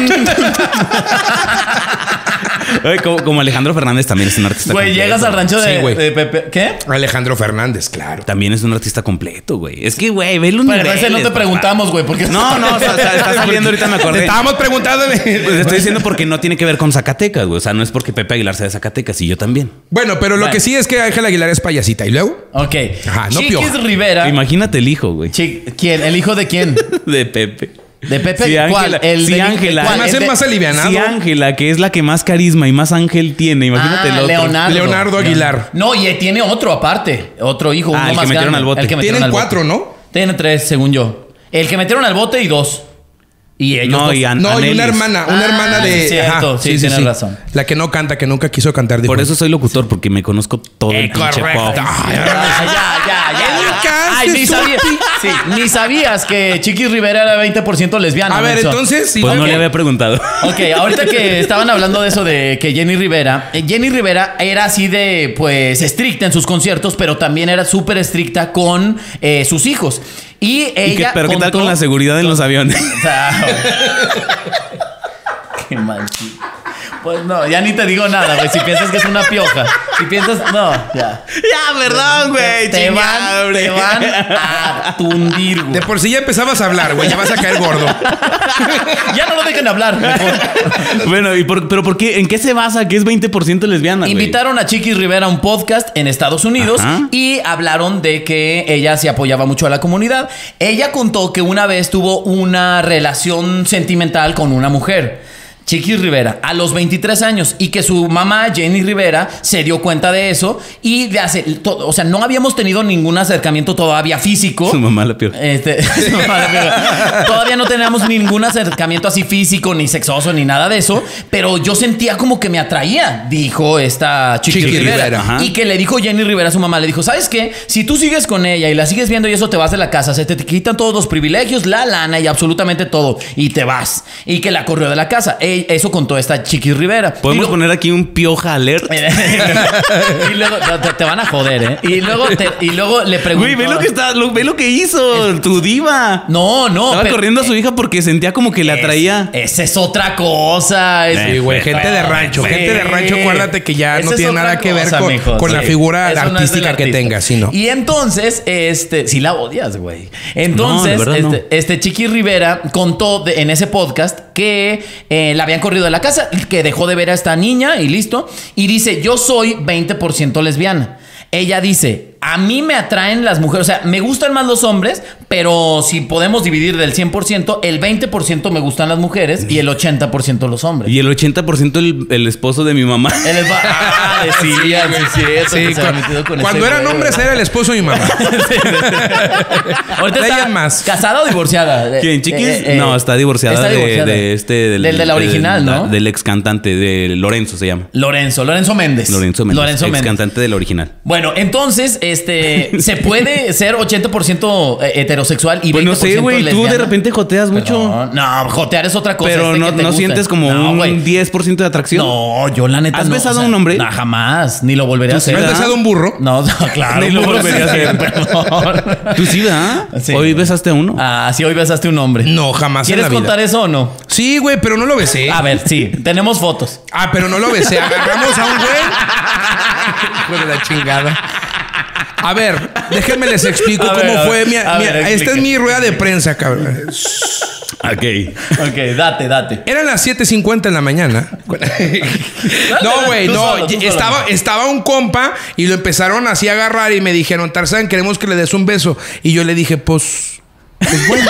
Como Alejandro Fernández también es un artista Güey, completo. llegas al rancho Sí, güey. de Pepe. ¿Qué? Alejandro Fernández, claro. También es un artista completo, güey. Es que, güey, ve los Pero niveles. ese no te papá. preguntamos, güey, porque No, o sea, está saliendo ahorita, me Te acordé. estábamos preguntando. Pues estoy diciendo porque no tiene que ver con Zacatecas, güey. O sea, no es porque Pepe Aguilar sea de Zacatecas y yo también. Bueno, pero lo Bueno. que sí es que Ángela Aguilar es payasita. ¿Y luego? Ok. Ajá, no Chiquis Pioja. Rivera. Imagínate el hijo, güey. ¿Quién? ¿El hijo de quién? De Pepe. ¿De Pepe? Sí, ¿Cuál? Ángela. Ángela. Se me hace más alivianado. Sí, Ángela, que es la que más carisma y más ángel tiene. Imagínate el otro. Leonardo Aguilar. No, y tiene otro aparte. Otro hijo. Uno el más que metieron grande. al bote. El que metieron Tienen al bote. 4, ¿no? Tienen 3, según yo. El que metieron al bote y 2. Y ellos No, dos. y No, y Anelis. una hermana de... sí, cierto. Sí, tienes razón. La que no canta, que nunca quiso cantar. dijo. Por eso soy locutor, porque me conozco todo el pinche correcto. pop. Ya. Ay, ni sabías que Chiquis Rivera era 20% lesbiana. A ver, Nelson. entonces... sí, Pues no ok. le había preguntado. Ok, ahorita que estaban hablando de eso de que Jenny Rivera era así de, pues, estricta en sus conciertos, pero también era súper estricta con sus hijos. Y ella Pero ¿qué tal contó- con la seguridad en los aviones? O sea, qué mal chiste. Pues no, ya ni te digo nada, güey. Si piensas que es una pioja. Si piensas... No, ya. Ya, perdón, güey. Te van a tundir, güey. De por sí ya empezabas a hablar, güey. Ya vas a caer gordo. Ya no lo dejen hablar, mejor. Bueno, pero ¿por qué? ¿En qué se basa que es 20% lesbiana, güey? Invitaron a Chiquis Rivera a un podcast en Estados Unidos. Ajá. Y hablaron de que ella se apoyaba mucho a la comunidad. Ella contó que una vez tuvo una relación sentimental con una mujer, Chiquis Rivera, a los 23 años, y que su mamá, Jenny Rivera, se dio cuenta de eso y o sea, no habíamos tenido ningún acercamiento todavía físico. Su mamá la peor. Su mamá la peor. Todavía no teníamos ningún acercamiento así físico, ni sexoso, ni nada de eso, pero yo sentía como que me atraía, dijo esta Chiquis Rivera. Ajá. Y que le dijo Jenny Rivera a su mamá, le dijo, ¿sabes qué? Si tú sigues con ella y la sigues viendo y eso, te vas de la casa, se te quitan todos los privilegios, la lana y absolutamente todo, y te vas. Y que la corrió de la casa. Eso contó esta Chiquis Rivera. ¿Podemos poner aquí un Pioja alert? Y luego te van a joder, ¿eh? Y luego le preguntó... Güey, ve lo que hizo tu diva. No. Estaba corriendo a su hija porque sentía como que le atraía. Esa es otra cosa. Sí, güey. Gente de rancho. Gente de rancho, acuérdate que ya no Esa es tiene otra nada que ver cosa, mijo, con sí. la figura Eso no es del artística que artista. tenga, sino. Y entonces, sí la odias, güey. Entonces, No, de verdad no. Chiquis Rivera contó en ese podcast que la habían corrido de la casa, que dejó de ver a esta niña y listo. Y dice, yo soy 20% lesbiana. Ella dice, a mí me atraen las mujeres, o sea, me gustan más los hombres, pero si podemos dividir del 100%, el 20% me gustan las mujeres y el 80% los hombres. Y el 80% el esposo de mi mamá. Él es Cuando eran hombres era el esposo de mi mamá. Ahorita De está ella más. ¿Casada o divorciada? ¿Quién, Chiquis? No, está divorciada, de la original, ¿no? Del ex cantante, de Lorenzo se llama. Lorenzo Méndez. Ex cantante de la original. Bueno, entonces, se puede ser 80% heterosexual y 20% pues no sé, güey, tú de repente joteas mucho. No, jotear es otra cosa. Pero no sientes como un 10% de atracción. No, yo la neta ¿Has besado a un hombre? No, jamás, ni lo volveré a hacer. ¿Has besado a un burro? No, claro. Ni lo volveré a hacer. ¿Tú sí, verdad? Sí. ¿Hoy besaste a uno? Ah, sí, hoy besaste a un hombre. No, jamás en la vida. ¿Quieres contar eso o no? Sí, güey, pero no lo besé. A ver, sí, tenemos fotos. Ah, pero no lo besé. Agarramos a un güey. Hijo de la chingada. A ver, déjenme les explico cómo fue. Esta es mi rueda de prensa, cabrón. Ok, date. Eran las 7:50 de la mañana. No, güey, no. Estaba un compa y lo empezaron así a agarrar y me dijeron, Tarzán, queremos que le des un beso. Y yo le dije, pues bueno.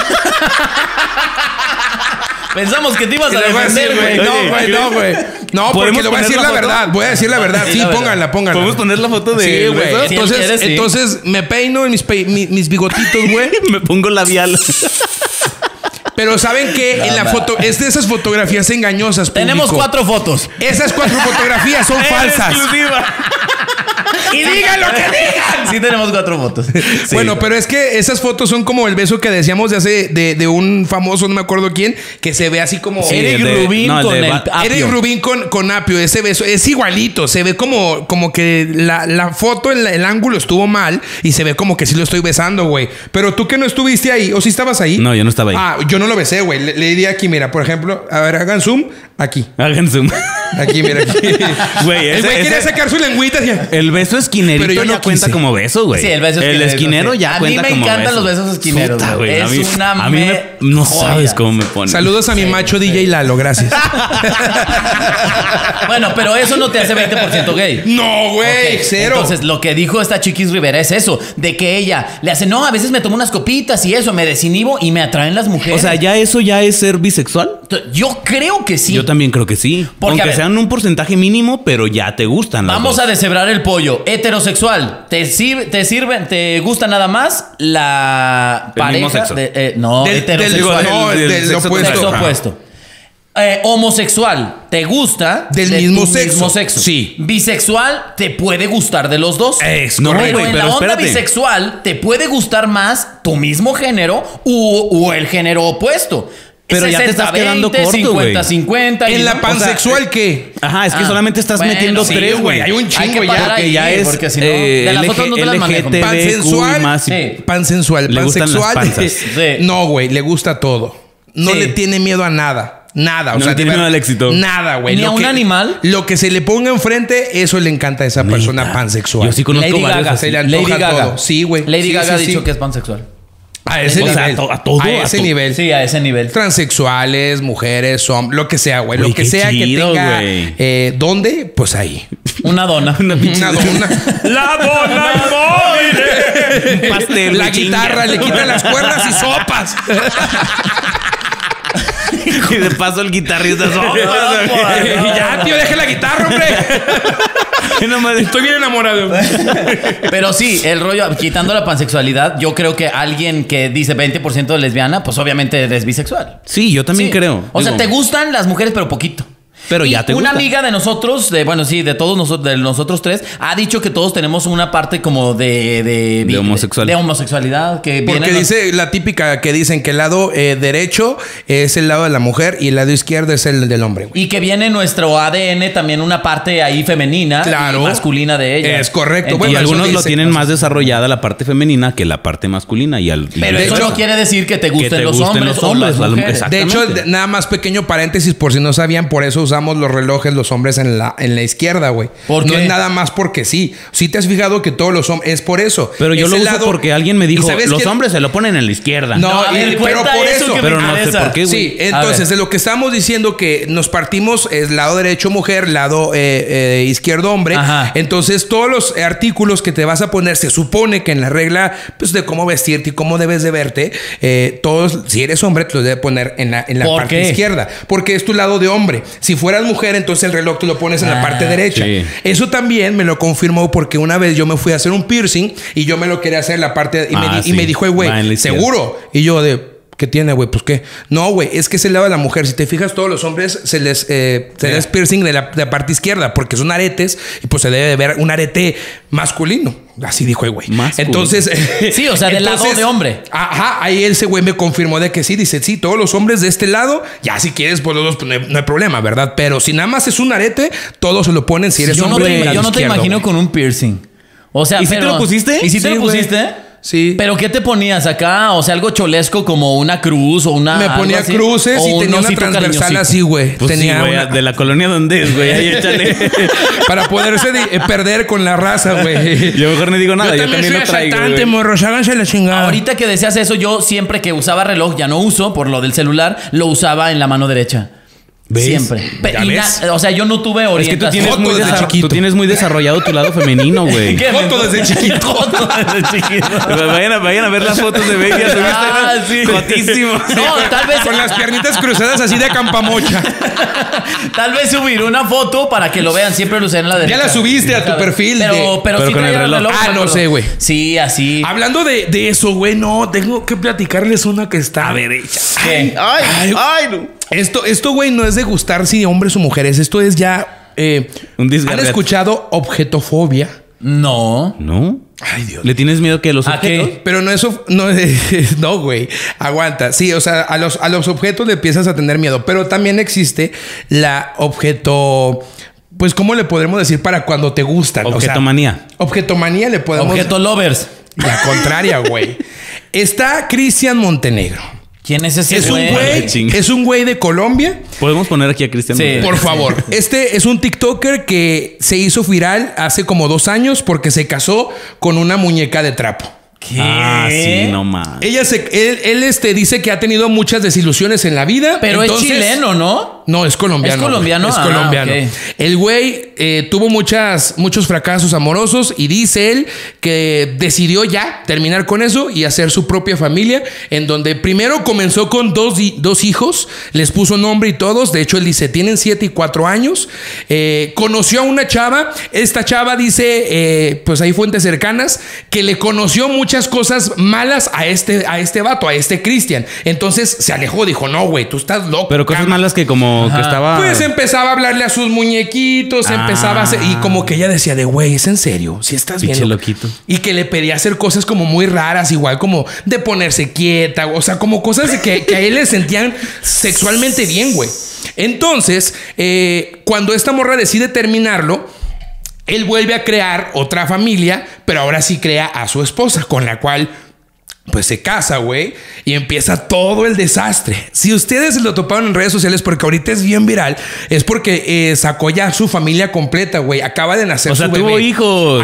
Pensamos que te ibas a defender, güey. No, güey. No, porque le voy a decir la verdad. Voy a decir la verdad. Sí, pónganla. ¿Podemos poner la foto de sí, güey? Entonces me peino en mis bigotitos, güey. Me pongo labial. Pero ¿saben qué? En la foto... Es de esas fotografías engañosas, público. Tenemos 4 fotos. Esas 4 fotografías son falsas. Exclusiva. Y digan lo que digan. Sí tenemos 4 fotos. Sí. Bueno, pero es que esas fotos son como el beso que decíamos de un famoso, no me acuerdo quién, que se ve así como... Sí, Eric Rubin con Apio. Eric Rubin con Apio. Ese beso es igualito. Se ve como que la foto, el ángulo estuvo mal y se ve como que sí lo estoy besando, güey. Pero tú que no estuviste ahí, ¿o sí estabas ahí? No, yo no estaba ahí. Ah, yo no lo besé, güey. Le di aquí, mira, por ejemplo, a ver, hagan zoom. Aquí. Hagan zoom. Aquí, mira. Aquí. Güey, el güey quería sacar su lengüita. El beso esquinerito pero yo ya cuenta como beso, güey. Sí, el beso esquinero. El esquinero ya cuenta como beso. A mí me encantan los besos esquineros. Puta, güey. Es a mí no sabes cómo me pone. Saludos a mi macho DJ Lalo, gracias. Bueno, pero eso no te hace 20% gay. No, güey, cero. Entonces, lo que dijo esta Chiquis Rivera es eso, de que ella le hace, no, a veces me tomo unas copitas y eso, me desinhibo y me atraen las mujeres. O sea, ¿ya eso ya es ser bisexual? Yo creo que sí. Yo también creo que sí. Porque, aunque sean un porcentaje mínimo, pero ya te gustan. Vamos a deshebrar el pollo. Heterosexual. ¿Te gusta nada más la pareja? Sexo. No, heterosexual. Del sexo opuesto. Homosexual, ¿te gusta del mismo sexo? Sí. Bisexual, ¿te puede gustar de los dos? No, pero güey, en la onda bisexual, ¿te puede gustar más tu mismo género o el género opuesto? Pero 60, ya te estás quedando corto, güey. 50-50. ¿En la pansexual qué? Ajá, es que solamente estás metiendo 3, güey. Hay un chingo ya. Que ya es... Porque si no, de las fotos no te las manejo. Pansensual. Le gustan las panzas. No, güey, le gusta todo. No le tiene miedo a nada. Nada, o sea, no tiene miedo al éxito. Nada, güey. Ni a un animal. Lo que se le ponga enfrente, eso le encanta a esa persona pansexual. Yo sí conozco varios. Se le antoja todo. Sí, güey. Lady Gaga ha dicho que es pansexual. A ese nivel. A ese nivel. Sí, a ese nivel. Transexuales, mujeres, hombres, lo que sea, güey. Lo que sea chido, que tenga. ¿Dónde? Pues ahí. Una dona. Una dona. ¡La dona móvil! Un pastel. La guitarra, le quitan las cuerdas y sopas. Y de paso el guitarrista ya, tío, deje la guitarra, hombre. Estoy bien enamorado. Pero sí, el rollo, quitando la pansexualidad, yo creo que alguien que dice 20% de lesbiana, pues obviamente es bisexual. Sí, yo también creo. O sea, te gustan las mujeres, pero poquito. Pero ya te gusta. Una amiga de nosotros, de todos nosotros, de nosotros 3, ha dicho que todos tenemos una parte como de homosexualidad. Porque dice la típica que dicen que el lado derecho es el lado de la mujer y el lado izquierdo es el del hombre. Y que viene nuestro ADN también una parte ahí femenina y masculina de ella. Es correcto. Bueno, y algunos lo tienen más desarrollada la parte femenina que la parte masculina. Pero eso no quiere decir que te gusten los hombres o las mujeres. De hecho, nada más pequeño paréntesis por si no sabían, por eso usamos los relojes los hombres en la izquierda, güey. ¿Por qué? No es nada más porque sí. Si te has fijado que todos los hombres... Es por eso. Pero yo lo uso porque alguien me dijo, los hombres se lo ponen en la izquierda. No, pero por eso. Pero no sé por qué, güey. Sí, entonces de lo que estamos diciendo que nos partimos es lado derecho mujer, lado izquierdo hombre. Ajá. Entonces todos los artículos que te vas a poner, se supone que en la regla pues de cómo vestirte y cómo debes de verte, todos, si eres hombre, te los debes poner en la parte izquierda. Porque es tu lado de hombre. Si fueras mujer, entonces el reloj te lo pones en la parte derecha. Sí. Eso también me lo confirmó porque una vez yo me fui a hacer un piercing y yo me lo quería hacer en la parte y me dijo, güey, ¿seguro? Y yo ¿qué tiene, güey? Pues qué. No, güey, es que es el lado de la mujer. Si te fijas, todos los hombres se les piercing de la parte izquierda porque son aretes y pues se debe de ver un arete masculino. Así dijo el güey. Entonces... Sí, o sea, del lado de hombre. Ajá, ahí ese güey me confirmó de que sí. Dice, sí, todos los hombres de este lado, ya si quieres, pues los dos, pues, no hay problema, ¿verdad? Pero si nada más es un arete, todos se lo ponen si eres hombre. Yo no te imagino con un piercing. O sea, ¿Y si te lo pusiste? ¿Y si te lo pusiste? Sí. ¿Pero qué te ponías acá? O sea, algo cholesco como una cruz o una... Me ponía cruces y tenía una transversal así, güey. Pues tenía sí, güey, de la colonia donde es, güey. Ahí échale. Para poderse perder con la raza, güey. Yo mejor no digo nada. Yo también lo traigo, asaltante, morros. Háganse la chingada. Ahorita que decías eso, yo siempre que usaba reloj, ya no uso por lo del celular, lo usaba en la mano derecha. ¿Ves? Siempre. O sea, yo no tuve orientación. Es que tú tienes muy desarrollado tu lado femenino, güey. Foto desde chiquito. Foto desde chiquito. Vayan a ver las fotos de Baby. Sí. Jotísimo. No, tal vez... Con las piernitas cruzadas así de campamocha. Tal vez subir una foto para que lo vean. Siempre lo usé en la derecha. Ya la subiste a tu perfil. Pero sí con el reloj. No sé, güey. Sí, así. Hablando de eso, güey, no. Tengo que platicarles una que está a derecha. ¿Qué? Ay, no. Esto, güey, no es de gustar si hombres o mujeres. Esto es ya... ¿Han escuchado objetofobia? No. ¿No? Ay, Dios. ¿Le tienes miedo que los ¿A objetos? qué? Pero no eso... No, güey. Aguanta. Sí, o sea, a los objetos le empiezas a tener miedo. Pero también existe la objeto... Pues, ¿cómo le podremos decir para cuando te gustan? Objetomanía. O sea, objetomanía le podemos... Objeto lovers. La contraria, güey. Está Cristian Montenegro. ¿Quién es ese güey? Es un güey de Colombia. ¿Podemos poner aquí a Cristian? Sí. Por favor. Este es un TikToker que se hizo viral hace como 2 años porque se casó con una muñeca de trapo. ¿Qué? Ah, sí, no más. Él dice que ha tenido muchas desilusiones en la vida. Pero entonces, es chileno, ¿no? No, es colombiano. ¿Es colombiano? Es colombiano. Okay. El güey tuvo muchos fracasos amorosos y dice él que decidió ya terminar con eso y hacer su propia familia, en donde primero comenzó con dos hijos, les puso nombre y todos. De hecho, él dice, tienen 7 y 4 años. Conoció a una chava. Esta chava dice, pues hay fuentes cercanas, que le conoció muchas cosas malas a este vato, a este Cristian. Entonces se alejó, dijo, no, güey, tú estás loco. Pero cosas malas que como que estaba... Pues empezaba a hablarle a sus muñequitos, empezaba a hacer... Y como que ella decía de, güey, ¿es en serio? Si estás bien loquito. Y que le pedía hacer cosas como muy raras, igual como de ponerse quieta, o sea, como cosas que a él le sentían sexualmente bien, güey. Entonces, cuando esta morra decide terminarlo, él vuelve a crear otra familia, pero ahora sí crea a su esposa, con la cual... pues se casa, güey, y empieza todo el desastre. Si ustedes lo toparon en redes sociales, porque ahorita es bien viral, es porque sacó ya su familia completa, güey. Acaba de nacer su bebé. Tuvo hijos.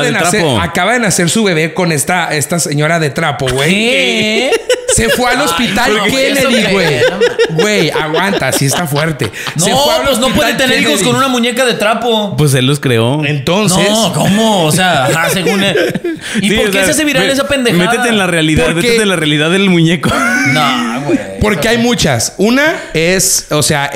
Acaba de nacer su bebé con esta señora de trapo, güey. ¿Qué? Se fue al hospital Kennedy, güey. Güey, aguanta, sí está fuerte. Pues no puede tener hijos con una muñeca de trapo. Pues él los creó. Entonces... No, ¿cómo? O sea, según él. ¿Y por qué se hace viral esa pendejada? Métete en la realidad. Métete en la realidad del muñeco. No, güey. Porque hay muchas. Una es, o sea,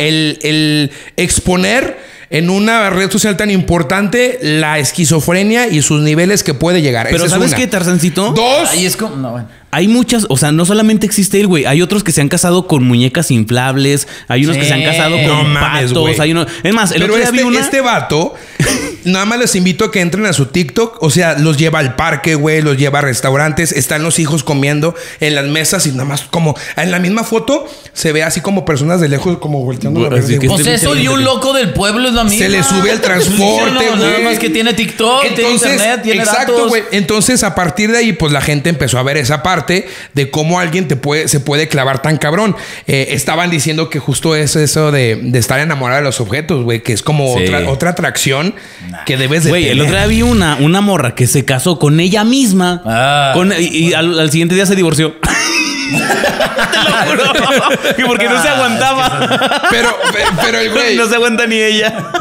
el exponer en una red social tan importante la esquizofrenia y sus niveles que puede llegar. Pero ¿sabes qué, Tarzancito? 2. Ahí es como... No, bueno. Hay muchas, o sea, no solamente existe él, güey. Hay otros que se han casado con muñecas inflables. Hay unos que se han casado con patos. Hay uno... Es más, el otro día vi una... este vato, nada más les invito a que entren a su TikTok. O sea, los lleva al parque, güey. Los lleva a restaurantes. Están los hijos comiendo en las mesas y nada más como... En la misma foto se ve así como personas de lejos como volteando la verde. Pues eso y un loco del pueblo es la misma. Se le sube al transporte, güey. Nada más que tiene TikTok, tiene internet, tiene datos. Güey. Entonces, a partir de ahí, pues la gente empezó a ver esa parte de cómo alguien se puede clavar tan cabrón. Estaban diciendo que justo es eso de estar enamorado de los objetos, güey, que es como otra atracción que debes de tener. Güey, el otro día vi una morra que se casó con ella misma y al siguiente día se divorció. Te lo juro. Y porque no se aguantaba. Pero el güey no se aguanta ni ella.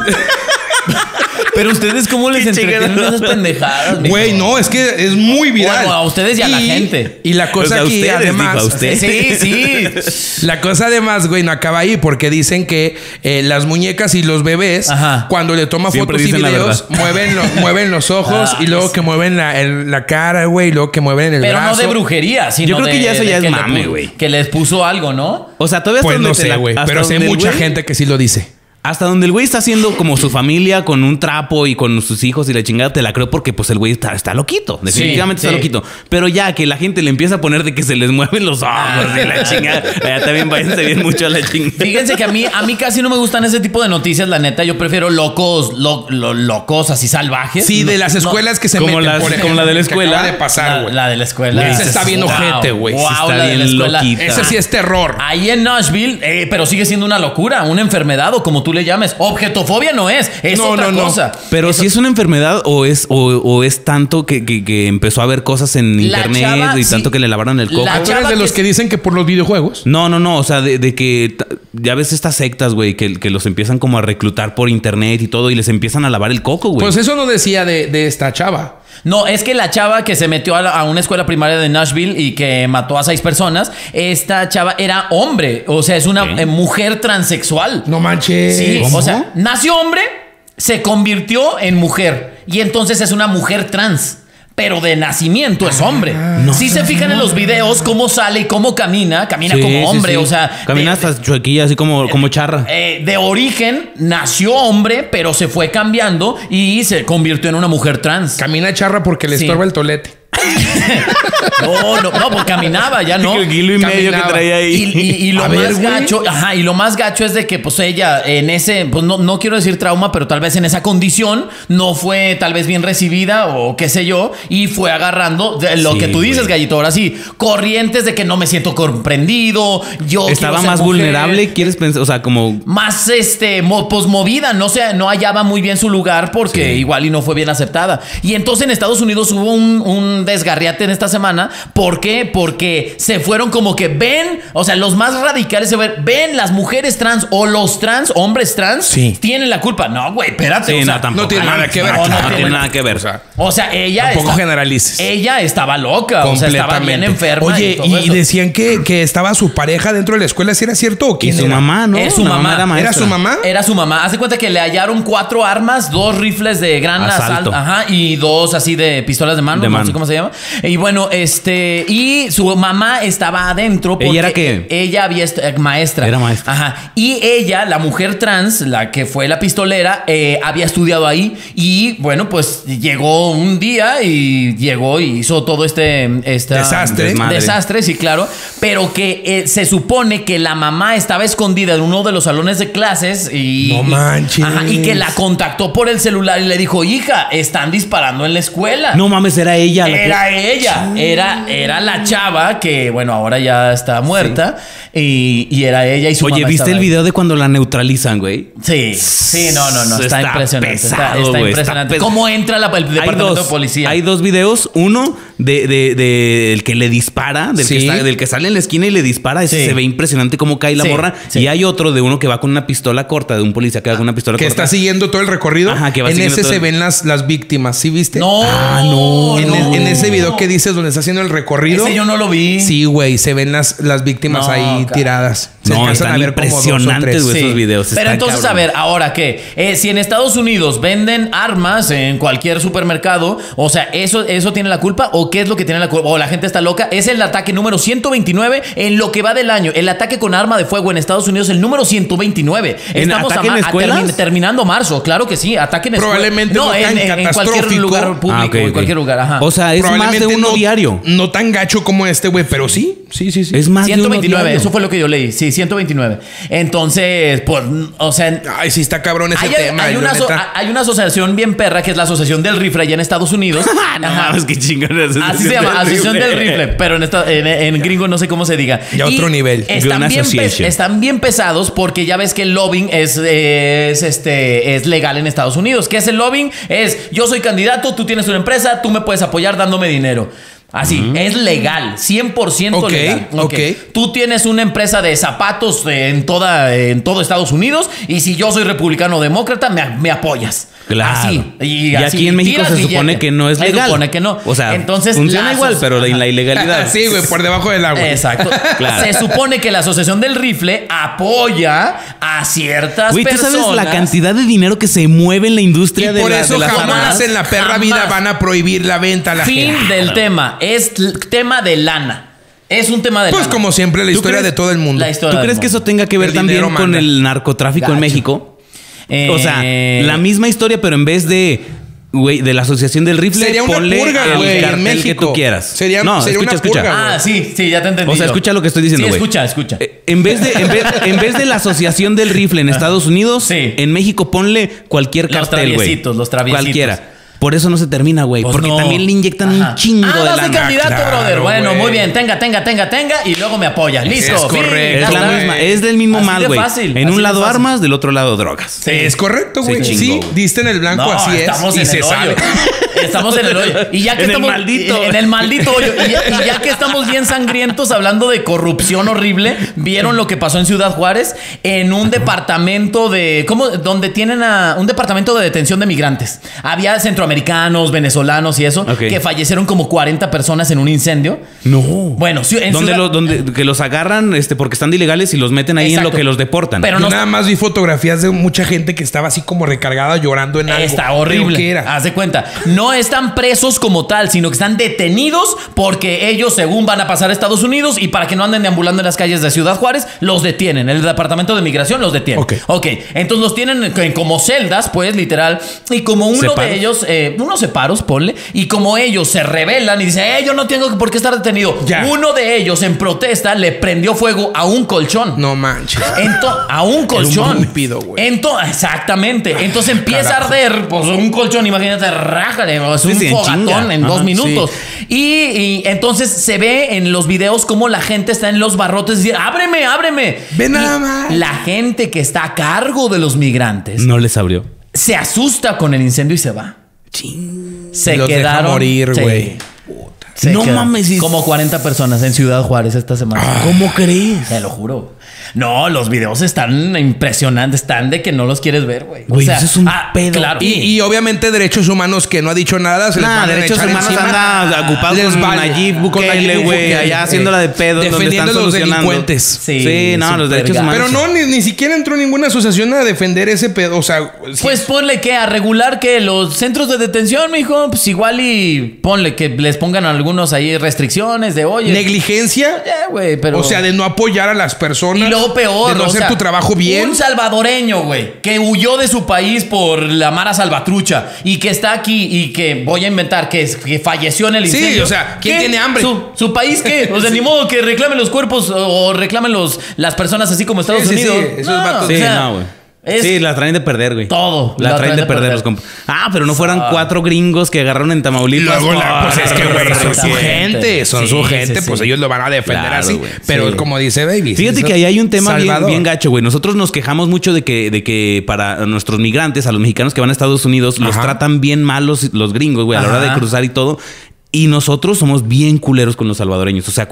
Pero ustedes, ¿cómo les entretienen esas pendejadas? Güey, no, es que es muy viral. Bueno, a ustedes y a la gente. Y la cosa aquí, además... Sí. La cosa además, güey, no acaba ahí. Porque dicen que las muñecas y los bebés, cuando le toma fotos y videos, mueven los ojos y luego que mueven la cara, güey, y luego que mueven el brazo. Pero no de brujería, sino yo creo que ya eso ya es mame, güey. Que les puso algo, ¿no? O sea, todavía pues no sé, güey. Pero sé mucha gente que sí lo dice. Hasta donde el güey está haciendo como su familia con un trapo y con sus hijos y la chingada, te la creo porque pues el güey está loquito. Definitivamente está loquito. Pero ya que la gente le empieza a poner de que se les mueven los ojos y la chingada, también váyanse bien mucho a la chingada. Fíjense que a mí casi no me gustan ese tipo de noticias, la neta. Yo prefiero locos así salvajes. Sí, de las escuelas que se como meten, por ejemplo, como la de la escuela. Que acaba de pasar, güey. La de la escuela. Esa está bien ojete, güey. Wow, está la de la bien escuela. loquita. Ese sí es terror. Ahí en Nashville, pero sigue siendo una locura, una enfermedad o como tú le llames. Objetofobia no es otra cosa. Pero si es una enfermedad o es tanto que empezó a ver cosas en internet chava, y tanto que le lavaron el coco. ¿Tú eres de los que dicen que por los videojuegos? No. O sea, de que ya ves estas sectas, güey, que los empiezan como a reclutar por internet y todo y les empiezan a lavar el coco, güey. Pues eso no decía de esta chava. No, es que la chava que se metió a una escuela primaria de Nashville y que mató a 6 personas, esta chava era hombre. O sea, es una mujer transexual. No manches. Sí, ¿Cómo? O sea, nació hombre, se convirtió en mujer. Y entonces es una mujer trans. Pero de nacimiento es hombre. Si se fijan en los videos cómo sale y cómo camina como hombre. O sea, camina hasta chuequilla, así como charra. De origen nació hombre, pero se fue cambiando y se convirtió en una mujer trans. Camina charra porque le estorba el tolete. No, pues caminaba, ya no. El kilo y medio que traía ahí. Y lo más gacho, y lo más gacho es de que pues ella en ese, pues no quiero decir trauma, pero tal vez en esa condición no fue tal vez bien recibida o qué sé yo, y fue agarrando lo que tú dices, Gallito, ahora sí, corrientes de que no me siento comprendido, yo estaba más vulnerable, ¿quieres pensar? O sea, como más pues movida, no hallaba muy bien su lugar porque igual y no fue bien aceptada. Y entonces en Estados Unidos hubo un desgarriate en esta semana. ¿Por qué? Porque se fueron como que o sea, los más radicales ven las mujeres trans o los hombres trans, tienen la culpa. No, güey, espérate. Sí, o sea, no tiene nada que ver. No tiene nada que ver. O sea, ella tampoco generalices. Ella estaba loca, o sea, estaba bien enferma. Oye, y decían que estaba su pareja dentro de la escuela, ¿sí era cierto o quién era? Su mamá, ¿no? Es su mamá. ¿Era su mamá? Era su mamá. Haz de cuenta que le hallaron 4 armas, 2 rifles de gran asalto. Y 2 así de pistolas de mano. No sé cómo se llama. Y bueno, y su mamá estaba adentro porque ¿ella era qué? Ella había maestra. Era maestra. Ajá. Y ella, la mujer trans, la que fue la pistolera, había estudiado ahí. Y bueno, pues llegó un día y hizo todo este desastre, sí, claro. Pero que se supone que la mamá estaba escondida en uno de los salones de clases y no manches. Y que la contactó por el celular y le dijo, hija, están disparando en la escuela. No mames, era ella. Era la chava que, bueno, ahora ya está muerta. Y era ella y su mamá. Oye, ¿viste el video de cuando la neutralizan, güey? Sí, no. Está impresionante. Pesado, está impresionante. ¿Cómo entra el departamento de policía? Hay 2 videos. Uno de el que le dispara, del que sale en la esquina y le dispara. Ese se ve impresionante cómo cae la morra. Y hay otro de uno que va con una pistola corta, de un policía que va con una pistola corta. Que está siguiendo todo el recorrido. Ajá, que va en ese se ven las víctimas. ¿Sí viste? No. En ese video que dices donde está haciendo el recorrido. Ese yo no lo vi. Sí, güey. Se ven las víctimas ahí tiradas. Están impresionantes esos videos. Pero entonces, cabrón. A ver, ¿ahora qué? Si en Estados Unidos venden armas en cualquier supermercado, o sea, ¿eso tiene la culpa? ¿O qué es lo que tiene la culpa? ¿O la gente está loca? Es el ataque número 129 en lo que va del año. El ataque con arma de fuego en Estados Unidos es el número 129. Estamos terminando marzo. Claro que sí. Ataque en escuelas. Probablemente no en cualquier lugar público. En cualquier lugar. Ajá. O sea, es más de uno diario. No tan gacho como este, güey, pero sí. Es más 129, de uno diario. eso fue lo que yo leí. Sí, 129. Entonces, pues, o sea... Ay, sí está cabrón ese tema. Hay una asociación bien perra que es la Asociación del Rifle allá en Estados Unidos. No, es que chingón. Así se llama, Asociación del Rifle. Pero en gringo no sé cómo se diga. Ya otro nivel. Están bien pesados porque ya ves que el lobbying es legal en Estados Unidos. ¿Qué es el lobbying? Yo soy candidato, tú tienes una empresa, tú me puedes apoyar dándome dinero. Así, es legal, 100% legal. Tú tienes una empresa de zapatos en todo Estados Unidos y si yo soy republicano o demócrata, me apoyas. Claro. Así. Y aquí en México se supone que no es legal. Se supone que no. O sea, entonces, funciona igual, pero la ilegalidad. Sí, güey, por debajo del agua. Exacto. Claro. Se supone que la Asociación del Rifle apoya a ciertas personas. ¿Tú sabes la cantidad de dinero que se mueve en la industria de las armas? Por eso jamás en la perra vida van a prohibir la venta a la gente. Fin del tema. Es tema de lana. Es un tema de lana. Pues como siempre, la historia de todo el mundo. ¿Tú crees que eso tenga que ver también con el narcotráfico en México? O sea, la misma historia, pero en vez de... Güey, de la asociación del rifle, sería una purga, el cartel que tú quieras. Sería una purga, Ah, sí, ya te entendí. O sea, escucha lo que estoy diciendo, güey. Sí, escucha. En vez de la asociación del rifle en Estados Unidos, en México ponle cualquier cartel, güey. Los traviesitos. Cualquiera. Por eso no se termina, güey. Pues porque también le inyectan un chingo de lana. Vas de candidato, brother. Bueno, muy bien. Tenga. Y luego me apoya. Listo. Es correcto. Es la misma. Es del mismo mal, güey. En un lado armas, del otro lado drogas. Sí. Es correcto, güey. Sí, diste en el blanco, así es. Y se sabe. Estamos en el hoyo. Y ya que en estamos en el maldito hoyo. Y ya que estamos bien sangrientos hablando de corrupción horrible, ¿vieron lo que pasó en Ciudad Juárez? En un departamento de... donde tienen un departamento de detención de migrantes. Había centroamericanos, venezolanos y eso, que fallecieron como 40 personas en un incendio. No. Bueno, que los agarran porque están de ilegales y los meten ahí en lo que los deportan. Pero nada más vi fotografías de mucha gente que estaba así como recargada llorando en algo. Está horrible. ¿Qué era? Haz de cuenta. No están presos como tal, sino que están detenidos porque ellos, según van a pasar a Estados Unidos, y para que no anden deambulando en las calles de Ciudad Juárez, los detienen. El departamento de migración los detiene. Ok. Entonces los tienen como celdas, pues, literal. Y como uno de ellos, unos separos, ponle, y como ellos se rebelan y dicen, yo no tengo por qué estar detenido. Uno de ellos, en protesta, le prendió fuego a un colchón. No manches. A un colchón. Un exactamente. Entonces empieza a arder, pues, un colchón, imagínate, rájale, es un fogatón en 2 minutos. Sí. Y entonces se ve en los videos cómo la gente está en los barrotes y dice, ábreme. Ve nada más. La gente que está a cargo de los migrantes no les abrió. Se asusta con el incendio y se va. Se los quedaron. Deja morir, güey. No mames. Como 40 personas en Ciudad Juárez esta semana. ¿Cómo crees? Te lo juro. No, los videos están impresionantes. Están de que no los quieres ver, güey. Güey, eso es un pedo. Claro. Y obviamente derechos humanos que no ha dicho nada. Derechos humanos anda ocupado con Nayib Bukele, güey. Allá haciéndola de pedo. Defendiendo a los delincuentes. Sí, no, los derechos humanos. Pero no, ni siquiera entró ninguna asociación a defender ese pedo. O sea... Pues ponle que a regular que los centros de detención, mijo, pues igual y ponle que les pongan algunos ahí restricciones de, oye... ¿Negligencia? Güey, pero... O sea, de no apoyar a las personas. Y luego peor, de no hacer tu trabajo bien. Un salvadoreño, güey, que huyó de su país por la Mara Salvatrucha y que está aquí y que voy a inventar que falleció en el incendio. Sí, o sea, ¿quién tiene hambre? ¿Su país qué? O sea, ni modo que reclamen los cuerpos o reclamen las personas así como Estados Unidos. Sí, esos vatos. Sí, no, güey. Sí, la traen de perder, güey. Todo. La traen de perder los compas. Pero no fueran 4 gringos que agarraron en Tamaulipas. Luego pues es que, güey, son su gente. Son su gente. Pues ellos lo van a defender así. Wey, pero como dice Baby. Fíjate que ahí hay un tema bien gacho, güey. Nosotros nos quejamos mucho de que para nuestros migrantes, a los mexicanos que van a Estados Unidos, los tratan bien mal los gringos, güey, a la hora de cruzar y todo. Y nosotros somos bien culeros con los salvadoreños. O sea,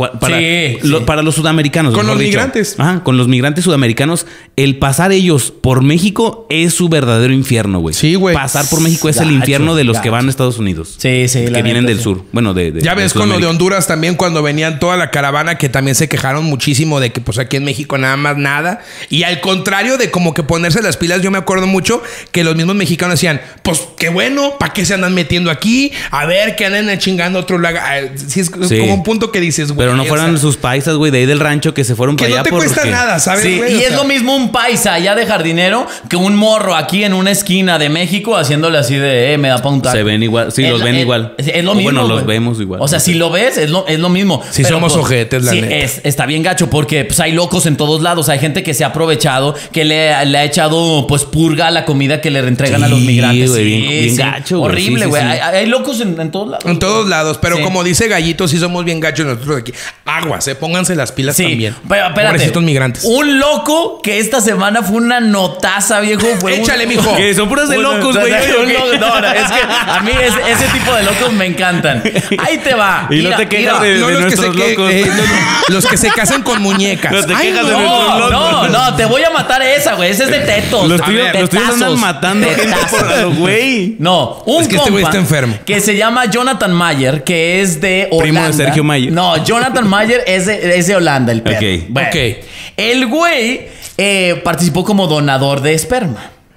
para los sudamericanos. Con los migrantes. Con los migrantes sudamericanos. El pasar ellos por México es su verdadero infierno, güey. Sí, güey. Pasar por México es el infierno de los que van a Estados Unidos. Sí. Que vienen del sur. Bueno, ya ves con lo de Honduras también, cuando venían toda la caravana, que también se quejaron muchísimo de que pues aquí en México nada más nada. Y al contrario de como que ponerse las pilas, yo me acuerdo mucho que los mismos mexicanos decían, pues qué bueno, ¿para qué se andan metiendo aquí? A ver, que anden chingando otro lado. Sí, es como un punto que dices, güey. Pero no fueran sus paisas, güey, de ahí del rancho que se fueron para allá. Que no te cuesta nada, ¿sabes? Sí, güey? Y es lo mismo un paisa allá de jardinero que un morro aquí en una esquina de México haciéndole así de, me da pa' un taco. Se ven igual. Sí, los ven igual. Es lo mismo. Bueno, los vemos igual. O sea, si lo ves, es lo mismo. Sí, pero somos ojetes, la neta. Está bien gacho porque pues, hay locos en todos lados. Hay gente que se ha aprovechado, que le ha echado pues purga a la comida que le entregan a los migrantes. Güey, bien gacho, güey. Horrible, güey. Hay locos en todos lados. En todos lados. Pero como dice Gallito, sí somos bien gachos nosotros aquí. Aguas, pónganse las pilas también. Pero espérate. Pobrecitos migrantes. Un loco que esta semana fue una notaza, viejo. Échale, mijo. Que son puras de locos, güey. No, es que a mí ese tipo de locos me encantan. Ahí te va. Y no te quejas de nuestros locos. Los que se casan con muñecas. No te quejas de nuestros locos. No, te voy a matar esa, güey. Ese es de tetos. Los tuyos andan matando gente por güey. No, un es que este güey está enfermo. Que se llama Jonathan Mayer, que es de Holanda. Primo de Sergio Mayer. No, Jonathan Mayer es de Holanda, el perro. Bueno, El güey participó como donador de esperma.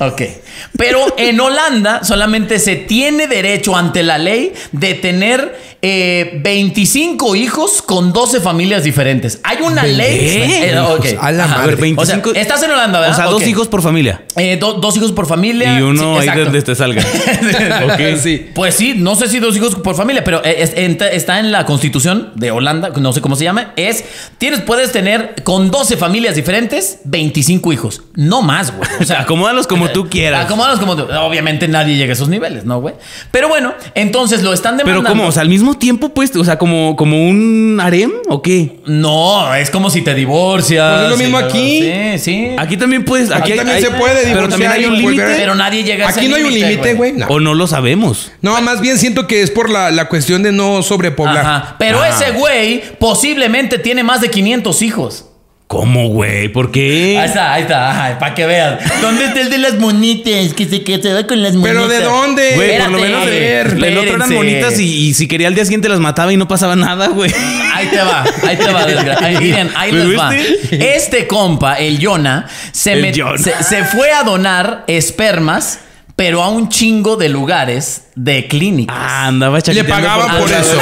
Ok. Pero en Holanda solamente se tiene derecho ante la ley de tener 25 hijos con 12 familias diferentes. Hay una ley. Okay. A la madre. A ver, 25. O sea, estás en Holanda, ¿verdad? O sea, 2 hijos por familia. 2 hijos por familia. Y uno ahí donde te salga. Okay. Sí. Pues sí, no sé si 2 hijos por familia, pero está en la Constitución de Holanda, no sé cómo se llama. Puedes tener con 12 familias diferentes 25 hijos. No más, güey. O sea, acomódalos como tú quieras. Acomódalos como tú. Obviamente nadie llega a esos niveles, ¿no, güey? Pero bueno, entonces lo están demandando. Pero ¿cómo? O sea, al mismo tiempo, pues, o sea, como un harem o qué? No, es como si te divorcias. Pues es lo mismo aquí. Sí, sí. Aquí también puedes. Aquí también se puede divorciar. Pero también hay un límite. Pero nadie llega a ese Aquí no hay un límite, güey. No. O no lo sabemos. No, más bien siento que es por la cuestión de no sobrepoblar. Ajá. Pero ese güey posiblemente tiene más de 500 hijos. ¿Cómo, güey? ¿Por qué? Ahí está. Para que veas. ¿Dónde está el de las monitas? Que se va con las monitas. ¿Pero de dónde? Güey, por lo menos el otro eran monitas y si quería al día siguiente las mataba y no pasaba nada, güey. Ahí te va, desgraciado. Miren, ahí les va. Este compa, el Jonah, se fue a donar espermas, pero a un chingo de lugares de clínicas. Ah, andaba chaqueteando. Le pagaban por eso.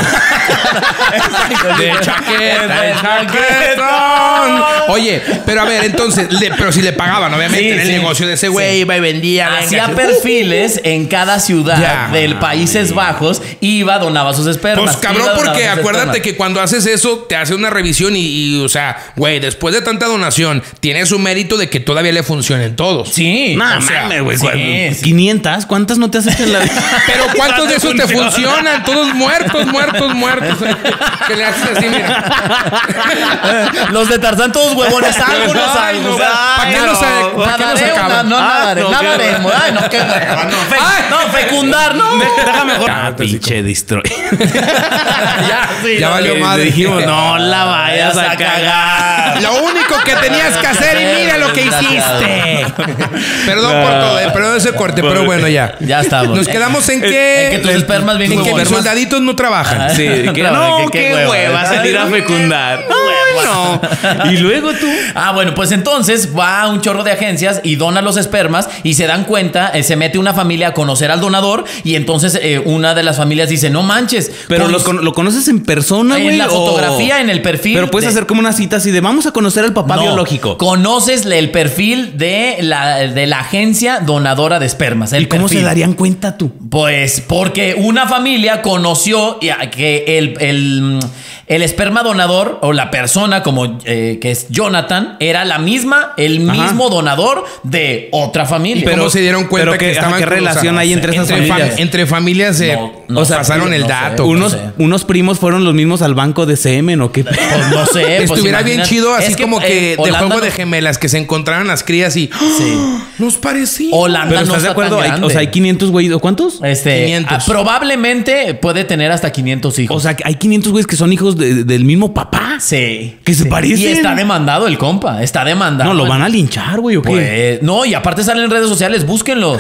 De chaquetón. Oye, pero a ver, entonces, pero si le pagaban, obviamente, en el negocio de ese güey, iba y vendía. Hacía perfiles en cada ciudad del Países Bajos, donaba sus espermas. Pues cabrón, porque acuérdate que cuando haces eso, te hace una revisión y o sea, güey, después de tanta donación, tiene su mérito de que todavía le funcionen todos. Sí. No mames, güey. 500, ¿cuántas no te has hecho en la vida? Pero ¿cuántos de esos te funcionan? Todos muertos. Que le haces así, mira. Los de Tarzán todos huevones. Algunos. ¿Para qué no se acaban? No nadaremos. Ay, no, qué hueva. No, fecundar, no. Déjame mejor. Pinche destroy. Ya valió madre. Dijimos, no la vayas a cagar. Lo único que tenías que hacer y mira lo que hiciste. Perdón por todo, perdón ese corte, pero bueno, ya. Ya estamos. Nos quedamos en que tus espermas bien en que los soldaditos no trabajan. Sí, qué hueva salir a fecundar. No. Y luego tú. Bueno, pues entonces va a un chorro de agencias y dona los espermas y se dan cuenta, se mete una familia a conocer al donador y entonces una de las familias dice, no manches. Pero lo conoces en persona, güey. En la fotografía, en el perfil. Pero puedes hacer como una cita así de vamos a conocer al papá biológico. Conoces el perfil de la agencia donadora de espermas. ¿Y cómo se darían cuenta tú? Pues porque una familia conoció que el esperma donador o la persona como que es Jonathan era el mismo donador de otra familia. Pero se dieron cuenta que estaban ¿qué relación hay entre esas familias? Entre familias pasaron el dato. Unos primos fueron los mismos al banco de semen o qué. Pues no sé. Estuviera bien chido así como que de juego de gemelas que se encontraran las crías y nos parecía. Holanda. Pero ¿estás de acuerdo? O sea, hay 500 güeyes. ¿O cuántos? 500. Probablemente puede tener hasta 500 hijos. O sea, hay 500 güeyes que son hijos del mismo papá. Sí. Que se parecen. Y está demandado el compa. Está demandado. No, lo van a linchar, güey, ¿o qué? Pues, no, y aparte salen en redes sociales. Búsquenlo.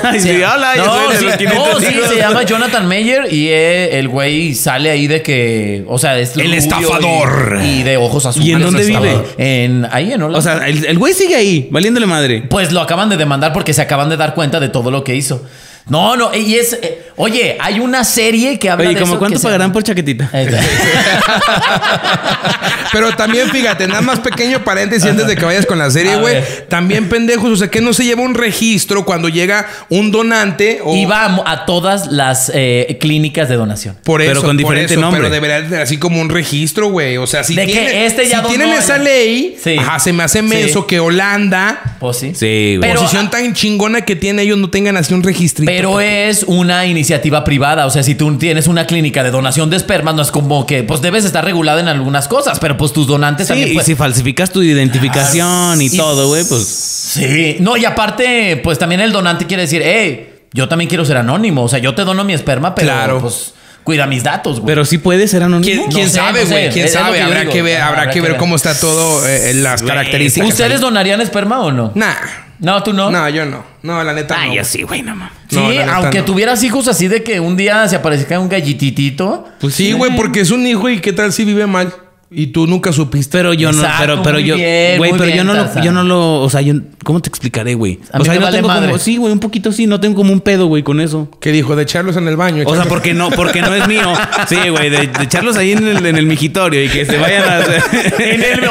Se llama Jonathan Mayer y el güey sale ahí de que... O sea, es el estafador. Y de ojos azules. ¿Y en dónde vive? Ahí en Holanda. O sea, el güey sigue ahí, valiéndole madre. Pues lo acaban de demandar porque se acaban de dar cuenta de todo lo que hizo. No, y es... oye, hay una serie que habla de eso. ¿Cuánto pagarán por chaquetita? Pero también, fíjate, nada más pequeño paréntesis antes de que vayas con la serie, güey. También pendejos, o sea, que no se lleva un registro cuando llega un donante y va a todas las clínicas de donación. Pero con diferente nombre. Pero debería ser así como un registro, güey. O sea, si tienen esa ley, se me hace menso que Holanda, pues sí. Sí, güey. Posición tan chingona que tiene, ellos no tengan así un registrito. Pero es una iniciativa privada. O sea, si tú tienes una clínica de donación de espermas, no es como que pues debes estar regulada en algunas cosas, pero pues tus donantes también. Y si falsificas tu identificación y todo, güey, pues. Sí. No, y aparte, pues también el donante quiere decir, yo también quiero ser anónimo. O sea, yo te dono mi esperma, pero pues cuida mis datos, güey. Pero sí puede ser anónimo. ¿Quién sabe, güey? ¿Quién sabe? Habrá que ver cómo está todo, las características. ¿Ustedes donarían esperma o no? Nah. No, tú no. No, yo no. No, la neta no. Yo sí, güey, no mames. Sí, aunque tuvieras hijos así de que un día se aparezca un gallititito. Pues sí, güey, porque es un hijo y qué tal si vive mal. Y tú nunca supiste. Pero yo no, pero yo, güey, pero yo no lo, o sea, ¿cómo te explicaré, güey? O sea, yo no tengo como, sí, güey, un poquito sí, no tengo como un pedo, güey, con eso. ¿Qué dijo? De echarlos en el baño. O sea, porque no es mío. Sí, güey, de echarlos ahí en el migitorio y que se vayan a hacer. en el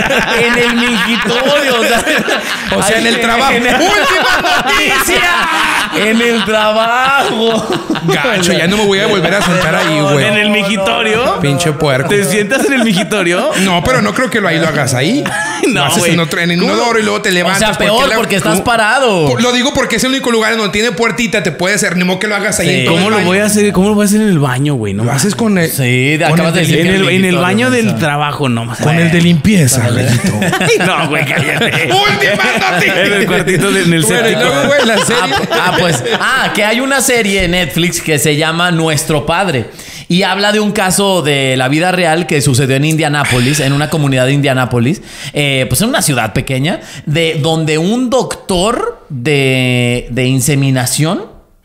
migitorio, o sea, en el trabajo. ¡Última noticia! En el trabajo. Gacho, ya no me voy a volver a sentar ahí, güey. ¿En el migitorio? Pinche puerco. ¿Te sientas en el migitorio? No, pero no creo que lo hagas ahí. No, güey. En el inodoro y luego te levantas. O sea, peor porque estás parado. Lo digo porque es el único lugar donde tiene puertita, te puede hacer, ni modo que lo hagas ahí. Sí. ¿Cómo lo voy a hacer? ¿Cómo lo voy a hacer en el baño, güey? No, lo haces con el. Sí, acabas de decir. En el baño del trabajo, no más. Con el de limpieza, Rayito. No, güey, cállate. ¡Última noticia! En el cuartito en el séptico. Luego, güey, la serie. Que hay una serie en Netflix que se llama Nuestro Padre. Y habla de un caso de la vida real que sucedió en Indianápolis, en una comunidad de Indianápolis, pues en una ciudad pequeña, donde un doctor de inseminación.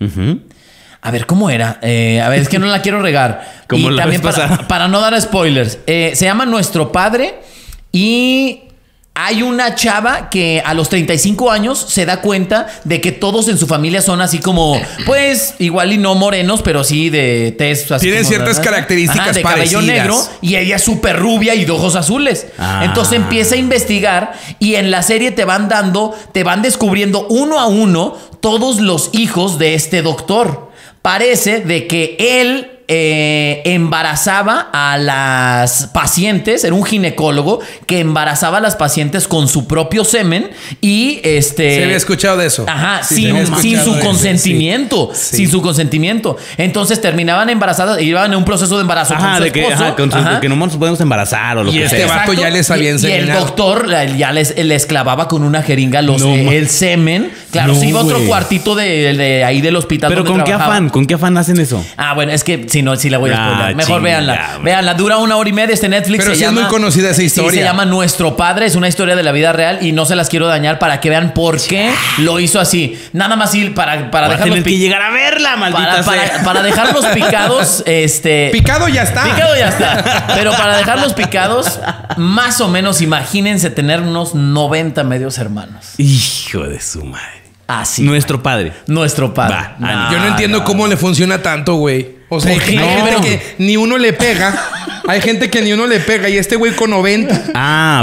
A ver, ¿cómo era? A ver, es que no la quiero regar. Como y también para no dar spoilers. Se llama Nuestro Padre y hay una chava que a los 35 años se da cuenta de que todos en su familia son así como, pues, igual y no morenos, pero sí de tez. Tienen ciertas características de parecidas. Cabello negro y ella es súper rubia y de ojos azules. Entonces empieza a investigar y en la serie te van descubriendo uno a uno todos los hijos de este doctor. Parece de que él embarazaba a las pacientes, era un ginecólogo que embarazaba a las pacientes con su propio semen y Se había escuchado de eso. Ajá, sin su consentimiento. Sí. Sin su consentimiento. Entonces terminaban embarazadas e iban en un proceso de embarazo con su esposo. Que no nos podemos embarazar o lo que sea. Y este vato ya les había enseñado. Y el doctor ya les clavaba con una jeringa el semen. Claro, se iba a otro cuartito de ahí del hospital. Pero donde trabajaba. ¿con qué afán hacen eso? Bueno, es que si no, sí la voy a spoiler. Mejor véanla. Véanla, dura 1 hora y media este Netflix. Pero sí es muy conocida esa historia. Sí, se llama Nuestro Padre. Es una historia de la vida real y no se las quiero dañar para que vean por qué lo hizo así. Nada más para dejarlos... tener que llegar a verla, maldita sea. Para dejarlos picados, Picado ya está. Picado ya está. Pero para dejarlos picados, más o menos imagínense tener unos 90 medios hermanos. Hijo de su madre. Así. Nuestro Padre. Nuestro Padre. Yo no entiendo cómo le funciona tanto, güey. O sea, hay gente que ni uno le pega. Hay gente que ni uno le pega y este güey con 90. Ok.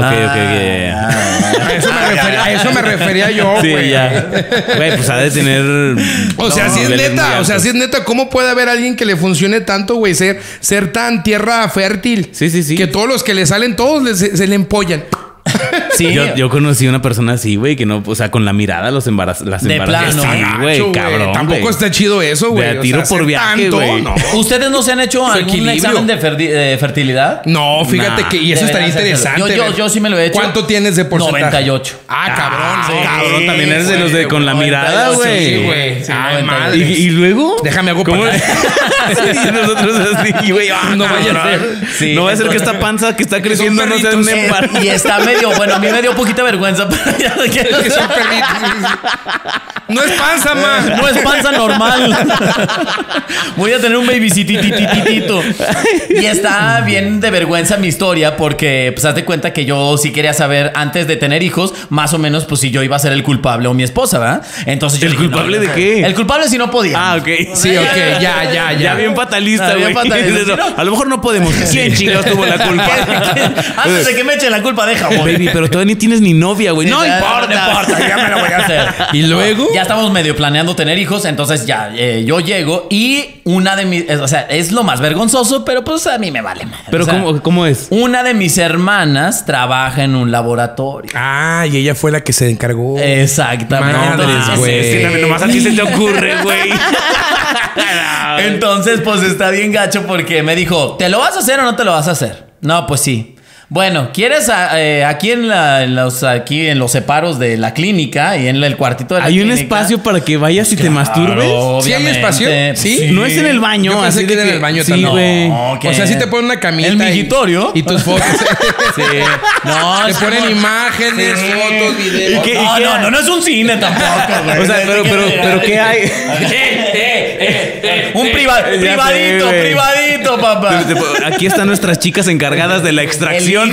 A eso me refería yo, güey. Sí, ya. Güey, pues ha de tener... O sea, si es neta. O sea, si es neta, ¿cómo puede haber alguien que le funcione tanto, güey? Ser tan tierra fértil. Sí. Que todos los que le salen, todos se le empollan. Sí. Yo conocí a una persona así, güey, que no, o sea, con la mirada las embarazó. De plano. Sí, güey, cabrón. Tampoco está chido eso, güey. De tiro por viaje, güey. No. ¿Ustedes no se han hecho algún examen de fertilidad? No, fíjate que... Y eso estaría interesante. Yo sí me lo he hecho. ¿Cuánto tienes de porcentaje? 98. Cabrón. Sí, cabrón, también eres de los de con la mirada, güey. Sí, güey. Ay, madre. ¿Y luego? Déjame hago para... Y nosotros así, güey. No vaya a ser. No vaya a ser que esta panza que está creciendo no sea un embarazo. Y está medio... Bueno, a mí me dio poquita vergüenza. Que son perritos. No es panza, man. No es panza normal. Voy a tener un babycititititito. Y está bien de vergüenza mi historia porque, pues, hazte cuenta que yo sí quería saber antes de tener hijos, más o menos, pues, si yo iba a ser el culpable o mi esposa, ¿verdad? Entonces yo ¿El culpable de qué? El culpable si no podía. Ok. Sí, ok. Ya. Bien fatalista, güey. A lo mejor no podemos. ¿Quién chingados tuvo la culpa? Antes de que me echen la culpa, deja, güey. Baby, pero todavía ni tienes ni novia, güey. No importa, ya me lo voy a hacer. ¿Y luego? Ya estamos medio planeando tener hijos, entonces ya yo llego y una de mis... O sea, es lo más vergonzoso, pero pues a mí me vale madre. ¿Pero cómo es? Una de mis hermanas trabaja en un laboratorio. Y ella fue la que se encargó. Exactamente. Madres, güey. Es que también nomás a ti se te ocurre, güey. Entonces, pues está bien gacho porque me dijo, ¿te lo vas a hacer o no te lo vas a hacer? No, pues sí. Bueno, ¿quieres aquí en los separos de la clínica y en el cuartito de la clínica? ¿Hay un espacio para que vayas y te masturbes? ¿Sí hay espacio? ¿Sí? No es en el baño. Yo pensé que era en el baño también. Sí, güey. Okay. O sea, sí te ponen una camita. ¿El migitorio? Y tus fotos. Sí. No, te ponen imágenes, fotos, videos. No es un cine tampoco, güey. O sea, pero ¿qué hay? Un privadito, papá. Aquí están nuestras chicas encargadas de la extracción.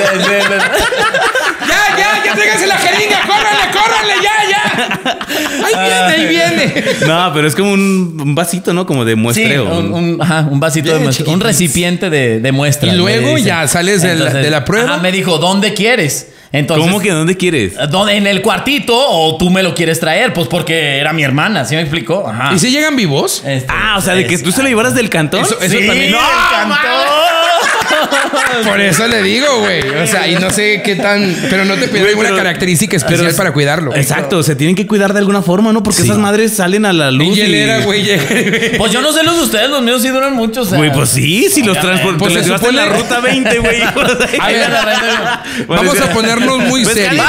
Ya, tráiganse la jeringa, córranle, ya. Ahí viene. No, pero es como un vasito, ¿no? Como de muestreo. Sí, un vasito de muestreo. Un recipiente de muestra. Y luego ya sales de la prueba. Me dijo, ¿dónde quieres? Entonces, ¿cómo que dónde quieres? ¿En el cuartito o tú me lo quieres traer? Pues porque era mi hermana, ¿sí me explicó? Ajá. ¿Y si llegan vivos? O sea, de que tú se lo llevaras del cantón. Eso también. ¡No, del cantón! Por eso le digo, güey. O sea, y no sé qué tan... Pero no te pido ninguna característica especial para cuidarlo. Exacto, se tienen que cuidar de alguna forma, ¿no? Porque esas madres salen a la luz. Güey. Pues yo no sé los de ustedes, los míos sí duran mucho. Güey, pues sí, si los transportan. Pues les llevaste en la ruta 20, güey. Vamos a ponernos muy serios.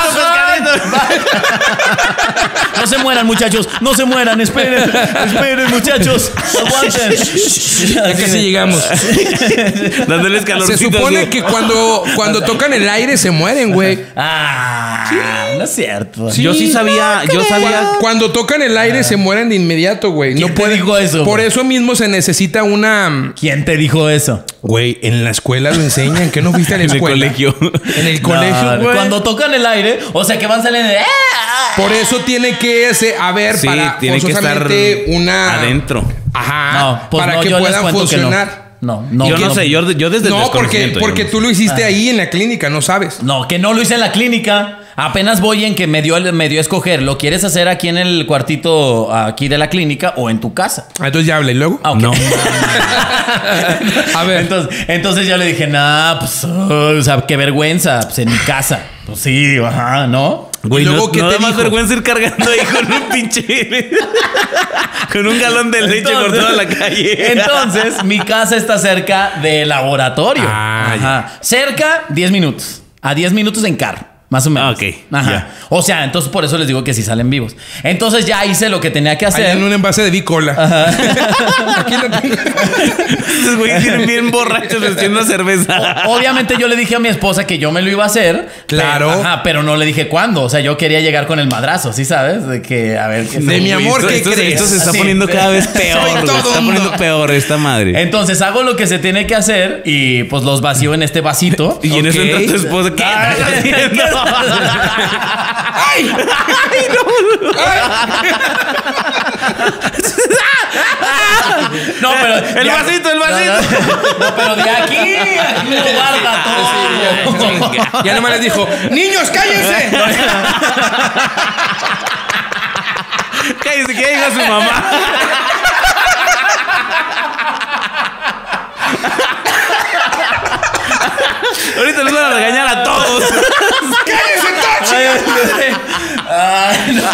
No se mueran, muchachos. No se mueran. Esperen, muchachos. Aguanten. Ya casi llegamos. Dándoles calorcito. Se supone que cuando tocan el aire se mueren, güey. No es cierto. Sí. Yo sabía. Cuando tocan el aire se mueren de inmediato, güey. ¿Quién te dijo eso? Por eso mismo se necesita una... ¿Quién te dijo eso? Güey, en la escuela lo enseñan. ¿Qué no viste en la escuela? En el colegio, güey. Cuando tocan el aire, o sea que van saliendo de... Por eso tiene que haber para tiene que estar una... adentro. Ajá. No, pues para no, que puedan funcionar. No, yo no sé, yo desde el porque tú lo hiciste ahí en la clínica, no sabes. No, que no lo hice en la clínica. Apenas voy en que me dio a escoger. ¿Lo quieres hacer aquí en el cuartito aquí de la clínica o en tu casa? Entonces ya hablé. ¿Y luego? Okay. No. A ver. Entonces ya le dije, pues, o sea, qué vergüenza. Pues en mi casa. Pues sí, ¿no? Güey, luego no da más vergüenza ir cargando ahí con un pinche... con un galón de leche por toda la calle. Entonces, mi casa está cerca del laboratorio. Cerca, 10 minutos. A 10 minutos en carro. Más o menos. Ok. Ajá. Yeah. O sea, entonces por eso les digo que sí salen vivos. Entonces ya hice lo que tenía que hacer. Allá en un envase de bicola. Aquí lo tengo. Esos güeyes tienen bien borrachos haciendo cerveza. Obviamente yo le dije a mi esposa que yo me lo iba a hacer. Claro. Pero no le dije cuándo. O sea, yo quería llegar con el madrazo, ¿sí sabes? De que, a ver... De mi amor, ¿qué crees? Esto se está poniendo cada vez peor. Se está poniendo peor esta madre. Entonces hago lo que se tiene que hacer y pues los vacío en este vasito. Y en eso entra tu esposa. ¿Qué estás haciendo? ¡Ay! ¡Ay, no! No, pero... El vasito. No, pero de aquí lo guarda todo. Ya nomás les dijo, ¡niños, cállense! Cállese, que diga su mamá. Ahorita les van a regañar a todos. ¡Cállese, Tochi! Ay, no.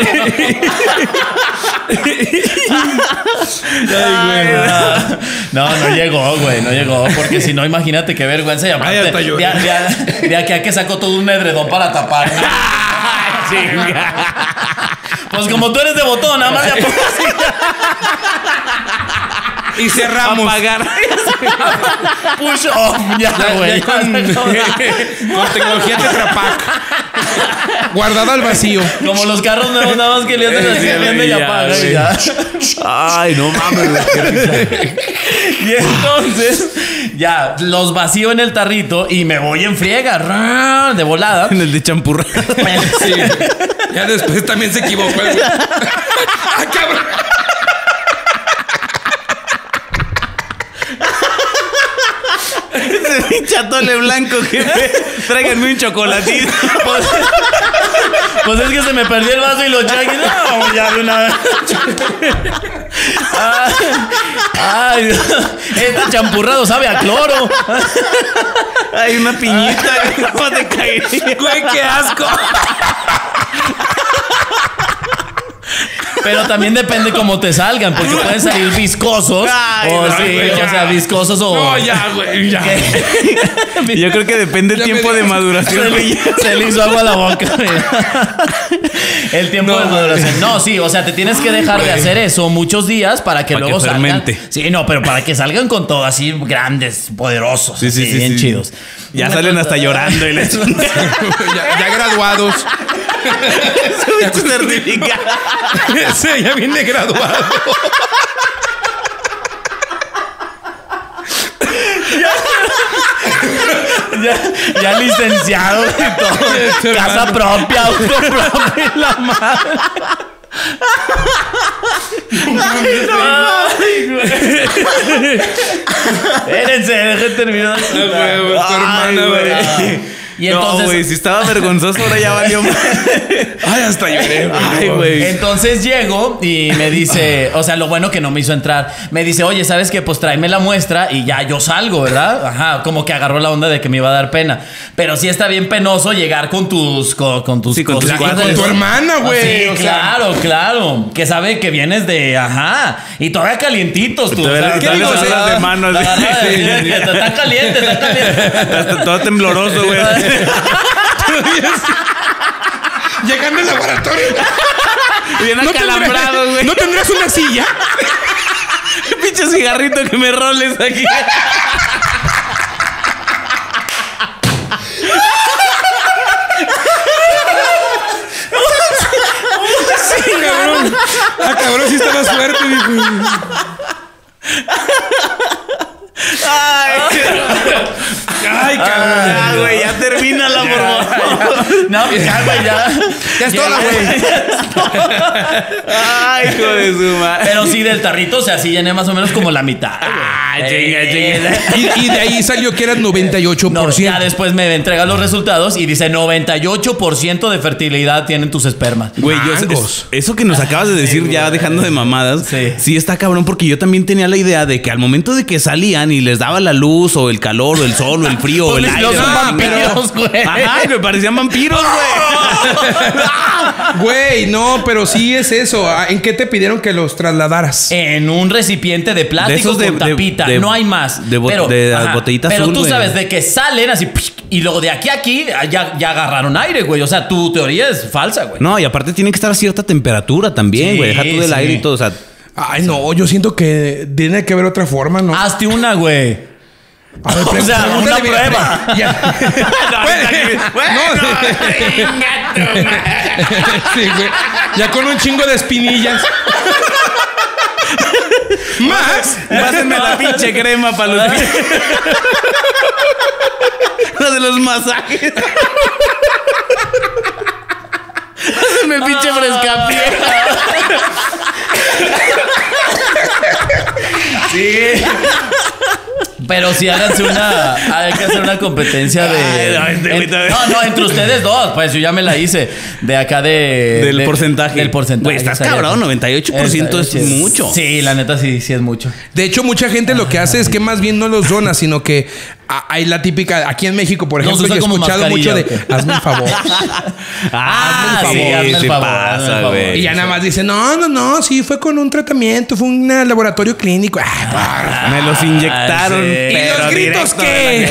No llegó, güey. No llegó. Porque si no, imagínate qué vergüenza. Y aparte, de aquí a que sacó todo un edredón para tapar. Pues como tú eres de botón, nada más ya pongo así. Y cerramos. Apagar. Push off. Ya, güey. Con tecnología Tetra Pak. Guardada al vacío. Como los carros nuevos, nada más que le hacen así, prende y apaga y ya. Ay, no mames. Y entonces, ya, los vacío en el tarrito y me voy en friega, de volada. En el de champurrado. Sí. Ya después también se equivocó. ¡Ah, cabrón! Ese pinche atole blanco, jefe. Tráiganme un chocolatito. Pues es que se me perdió el vaso y lo eché aquí. No, ya de una vez. Ay, este champurrado sabe a cloro. Hay una piñita. ¿Cómo te caería? Güey, qué asco. Pero también depende cómo te salgan, porque pueden salir viscosos. Ay, o no, sí, güey, o sea, viscosos o... No, ya, güey, ya. Yo creo que depende el tiempo de maduración. Se le hizo agua a la boca. El tiempo de maduración. No, sí, o sea, te tienes que dejar de hacer eso muchos días para que luego salgan. Fermente. Sí, no, pero para que salgan con todo así grandes, poderosos. Sí, bien chidos. Ya salen hasta llorando y les... ya graduados. Su certificado. Sí, ya viene graduado. ya licenciado y todo. Casa propia, auto propio y la madre. Espérense, dejen terminar. Tu hermana, güey. Y entonces, no, güey, si estaba vergonzoso, ahora ya valió más. Ay, hasta lloré, güey. Ay, güey. Entonces llego y me dice, o sea, lo bueno que no me hizo entrar. Me dice, oye, ¿sabes qué? Pues tráeme la muestra y ya yo salgo, ¿verdad? Ajá, como que agarró la onda de que me iba a dar pena. Pero sí está bien penoso llegar con tus Sí, con tus cosas. cuates. Con tu hermana, güey. Sí, O sea, claro. Que sabe que vienes de, ajá. Y todavía calientitos tú. Todavía ¿qué digo? de manos. Está caliente. Hasta todo tembloroso, güey. llegando al laboratorio. Bien acalambrado, güey. ¿No tendrás una silla? Pinche cigarrito que me roles aquí. Sí, cabrón. Ah, cabrón, sí estaba suerte, dijo. Ay, cabrón. Ah, güey, ya termínala, por favor. No, ya, güey, ya. Ya es toda, güey. Ay, hijo de su madre. Pero sí, del tarrito, o sea, sí llené más o menos como la mitad. Y de ahí salió que eras 98%. No, ya después me entrega los resultados y dice 98% de fertilidad tienen tus espermas. Güey, eso que nos acabas de decir, ya dejando de mamadas, sí está cabrón, porque yo también tenía la idea de que al momento de que salían y les daba la luz o el calor o el sol o el frío o el aire, son vampiros, güey. Ajá, me parecían vampiros, güey. Güey, no, pero sí es eso. ¿En qué te pidieron que los trasladaras? En un recipiente de plástico De esos con tapita. No hay más. De botellita pero azul, tú güey. sabes de que salen así y luego de aquí a aquí ya agarraron aire, güey. O sea, tu teoría es falsa, güey. No, y aparte tiene que estar a cierta temperatura también, Sí, güey. Deja tú del sí. aire y todo, o sea. Ay, no, yo siento que tiene que haber otra forma, ¿no? Hazte una, güey. A ver, O sea, una pregúntale, prueba. Ya. Sí, güey. Ya con un chingo de espinillas. Más. Pásenme la pinche crema para los pies. La de los masajes. Pásenme el pinche frescapié. Sí. Pero sí háganse hay que hacer una competencia de. No, entre ustedes dos. Pues yo ya me la hice. De acá del porcentaje. Del porcentaje. Güey, estás cabrón, 98% es mucho. Sí, la neta sí es mucho. De hecho, mucha gente lo que hace es que más bien no los dona, sino que hay la típica. Aquí en México, por ejemplo, yo he escuchado mucho de hazme el favor. Hazme el favor. Güey. Y ya nada más dicen, no, sí, fue con un tratamiento, fue un laboratorio clínico. Me los inyectaron. Sí. ¿Y los gritos qué?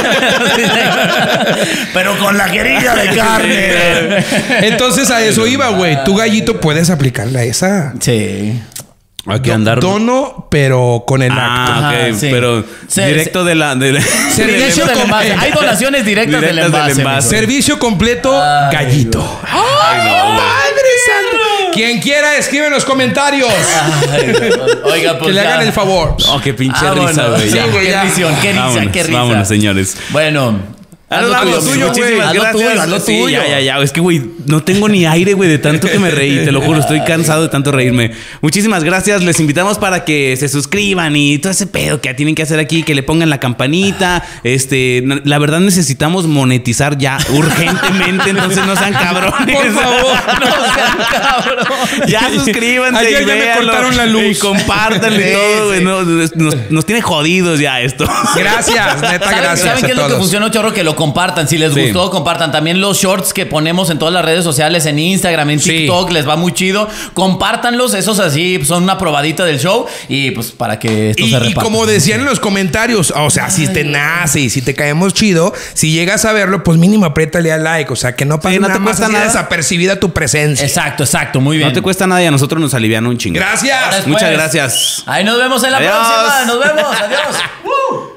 Pero con la querilla de carne. Entonces a eso iba, güey. Tu gallito puedes aplicarle a esa. Sí. Hay que andar. Dono, pero con el acto. Ah, ok. Sí. Pero directo de la. Servicio del envase. Hay donaciones directas del envase. Servicio completo, gallito. Ay, no, güey. ¡Madre santa! Quien quiera, escribe en los comentarios. Oiga, pues que le hagan el favor. Oh, qué pinche Vámonos. risa, güey. Sí, Ya. güey, qué risa, qué risa. Vámonos, señores. Bueno. Haz lo tuyo, güey. Haz lo tuyo, haz lo Sí, tuyo. ya. Es que, güey, no tengo ni aire, güey, de tanto que me reí. Te lo juro, estoy cansado de tanto reírme. Muchísimas gracias. Les invitamos para que se suscriban y todo ese pedo que tienen que hacer aquí, que le pongan la campanita. La verdad necesitamos monetizar ya urgentemente, entonces no sean cabrones. Por favor. No sean cabrón. Ya suscríbanse. Ayer y ya me véanlo, cortaron la luz. Y compártanlo y todo, güey. No, nos tiene jodidos ya esto. Gracias, neta, gracias. ¿Saben qué a es lo que todos. funciona, chorro? Que lo compartan. Si les gustó, compartan. También los shorts que ponemos en todas las redes sociales, en Instagram, en TikTok, les va muy chido. Compártanlos. Esos así son una probadita del show. Y pues para que esto se reparta. Y como decían en los comentarios, o sea, si te nace y si te caemos chido, si llegas a verlo, pues mínimo apriétale al like. O sea, que no pase no nada te más cuesta así nada. desapercibida tu presencia. Exacto. Muy bien. No te cuesta nada y a nosotros nos alivian un chingo. Gracias. Ahora Muchas después. gracias. Ahí nos vemos en la Adiós. próxima. Nos vemos. Adiós.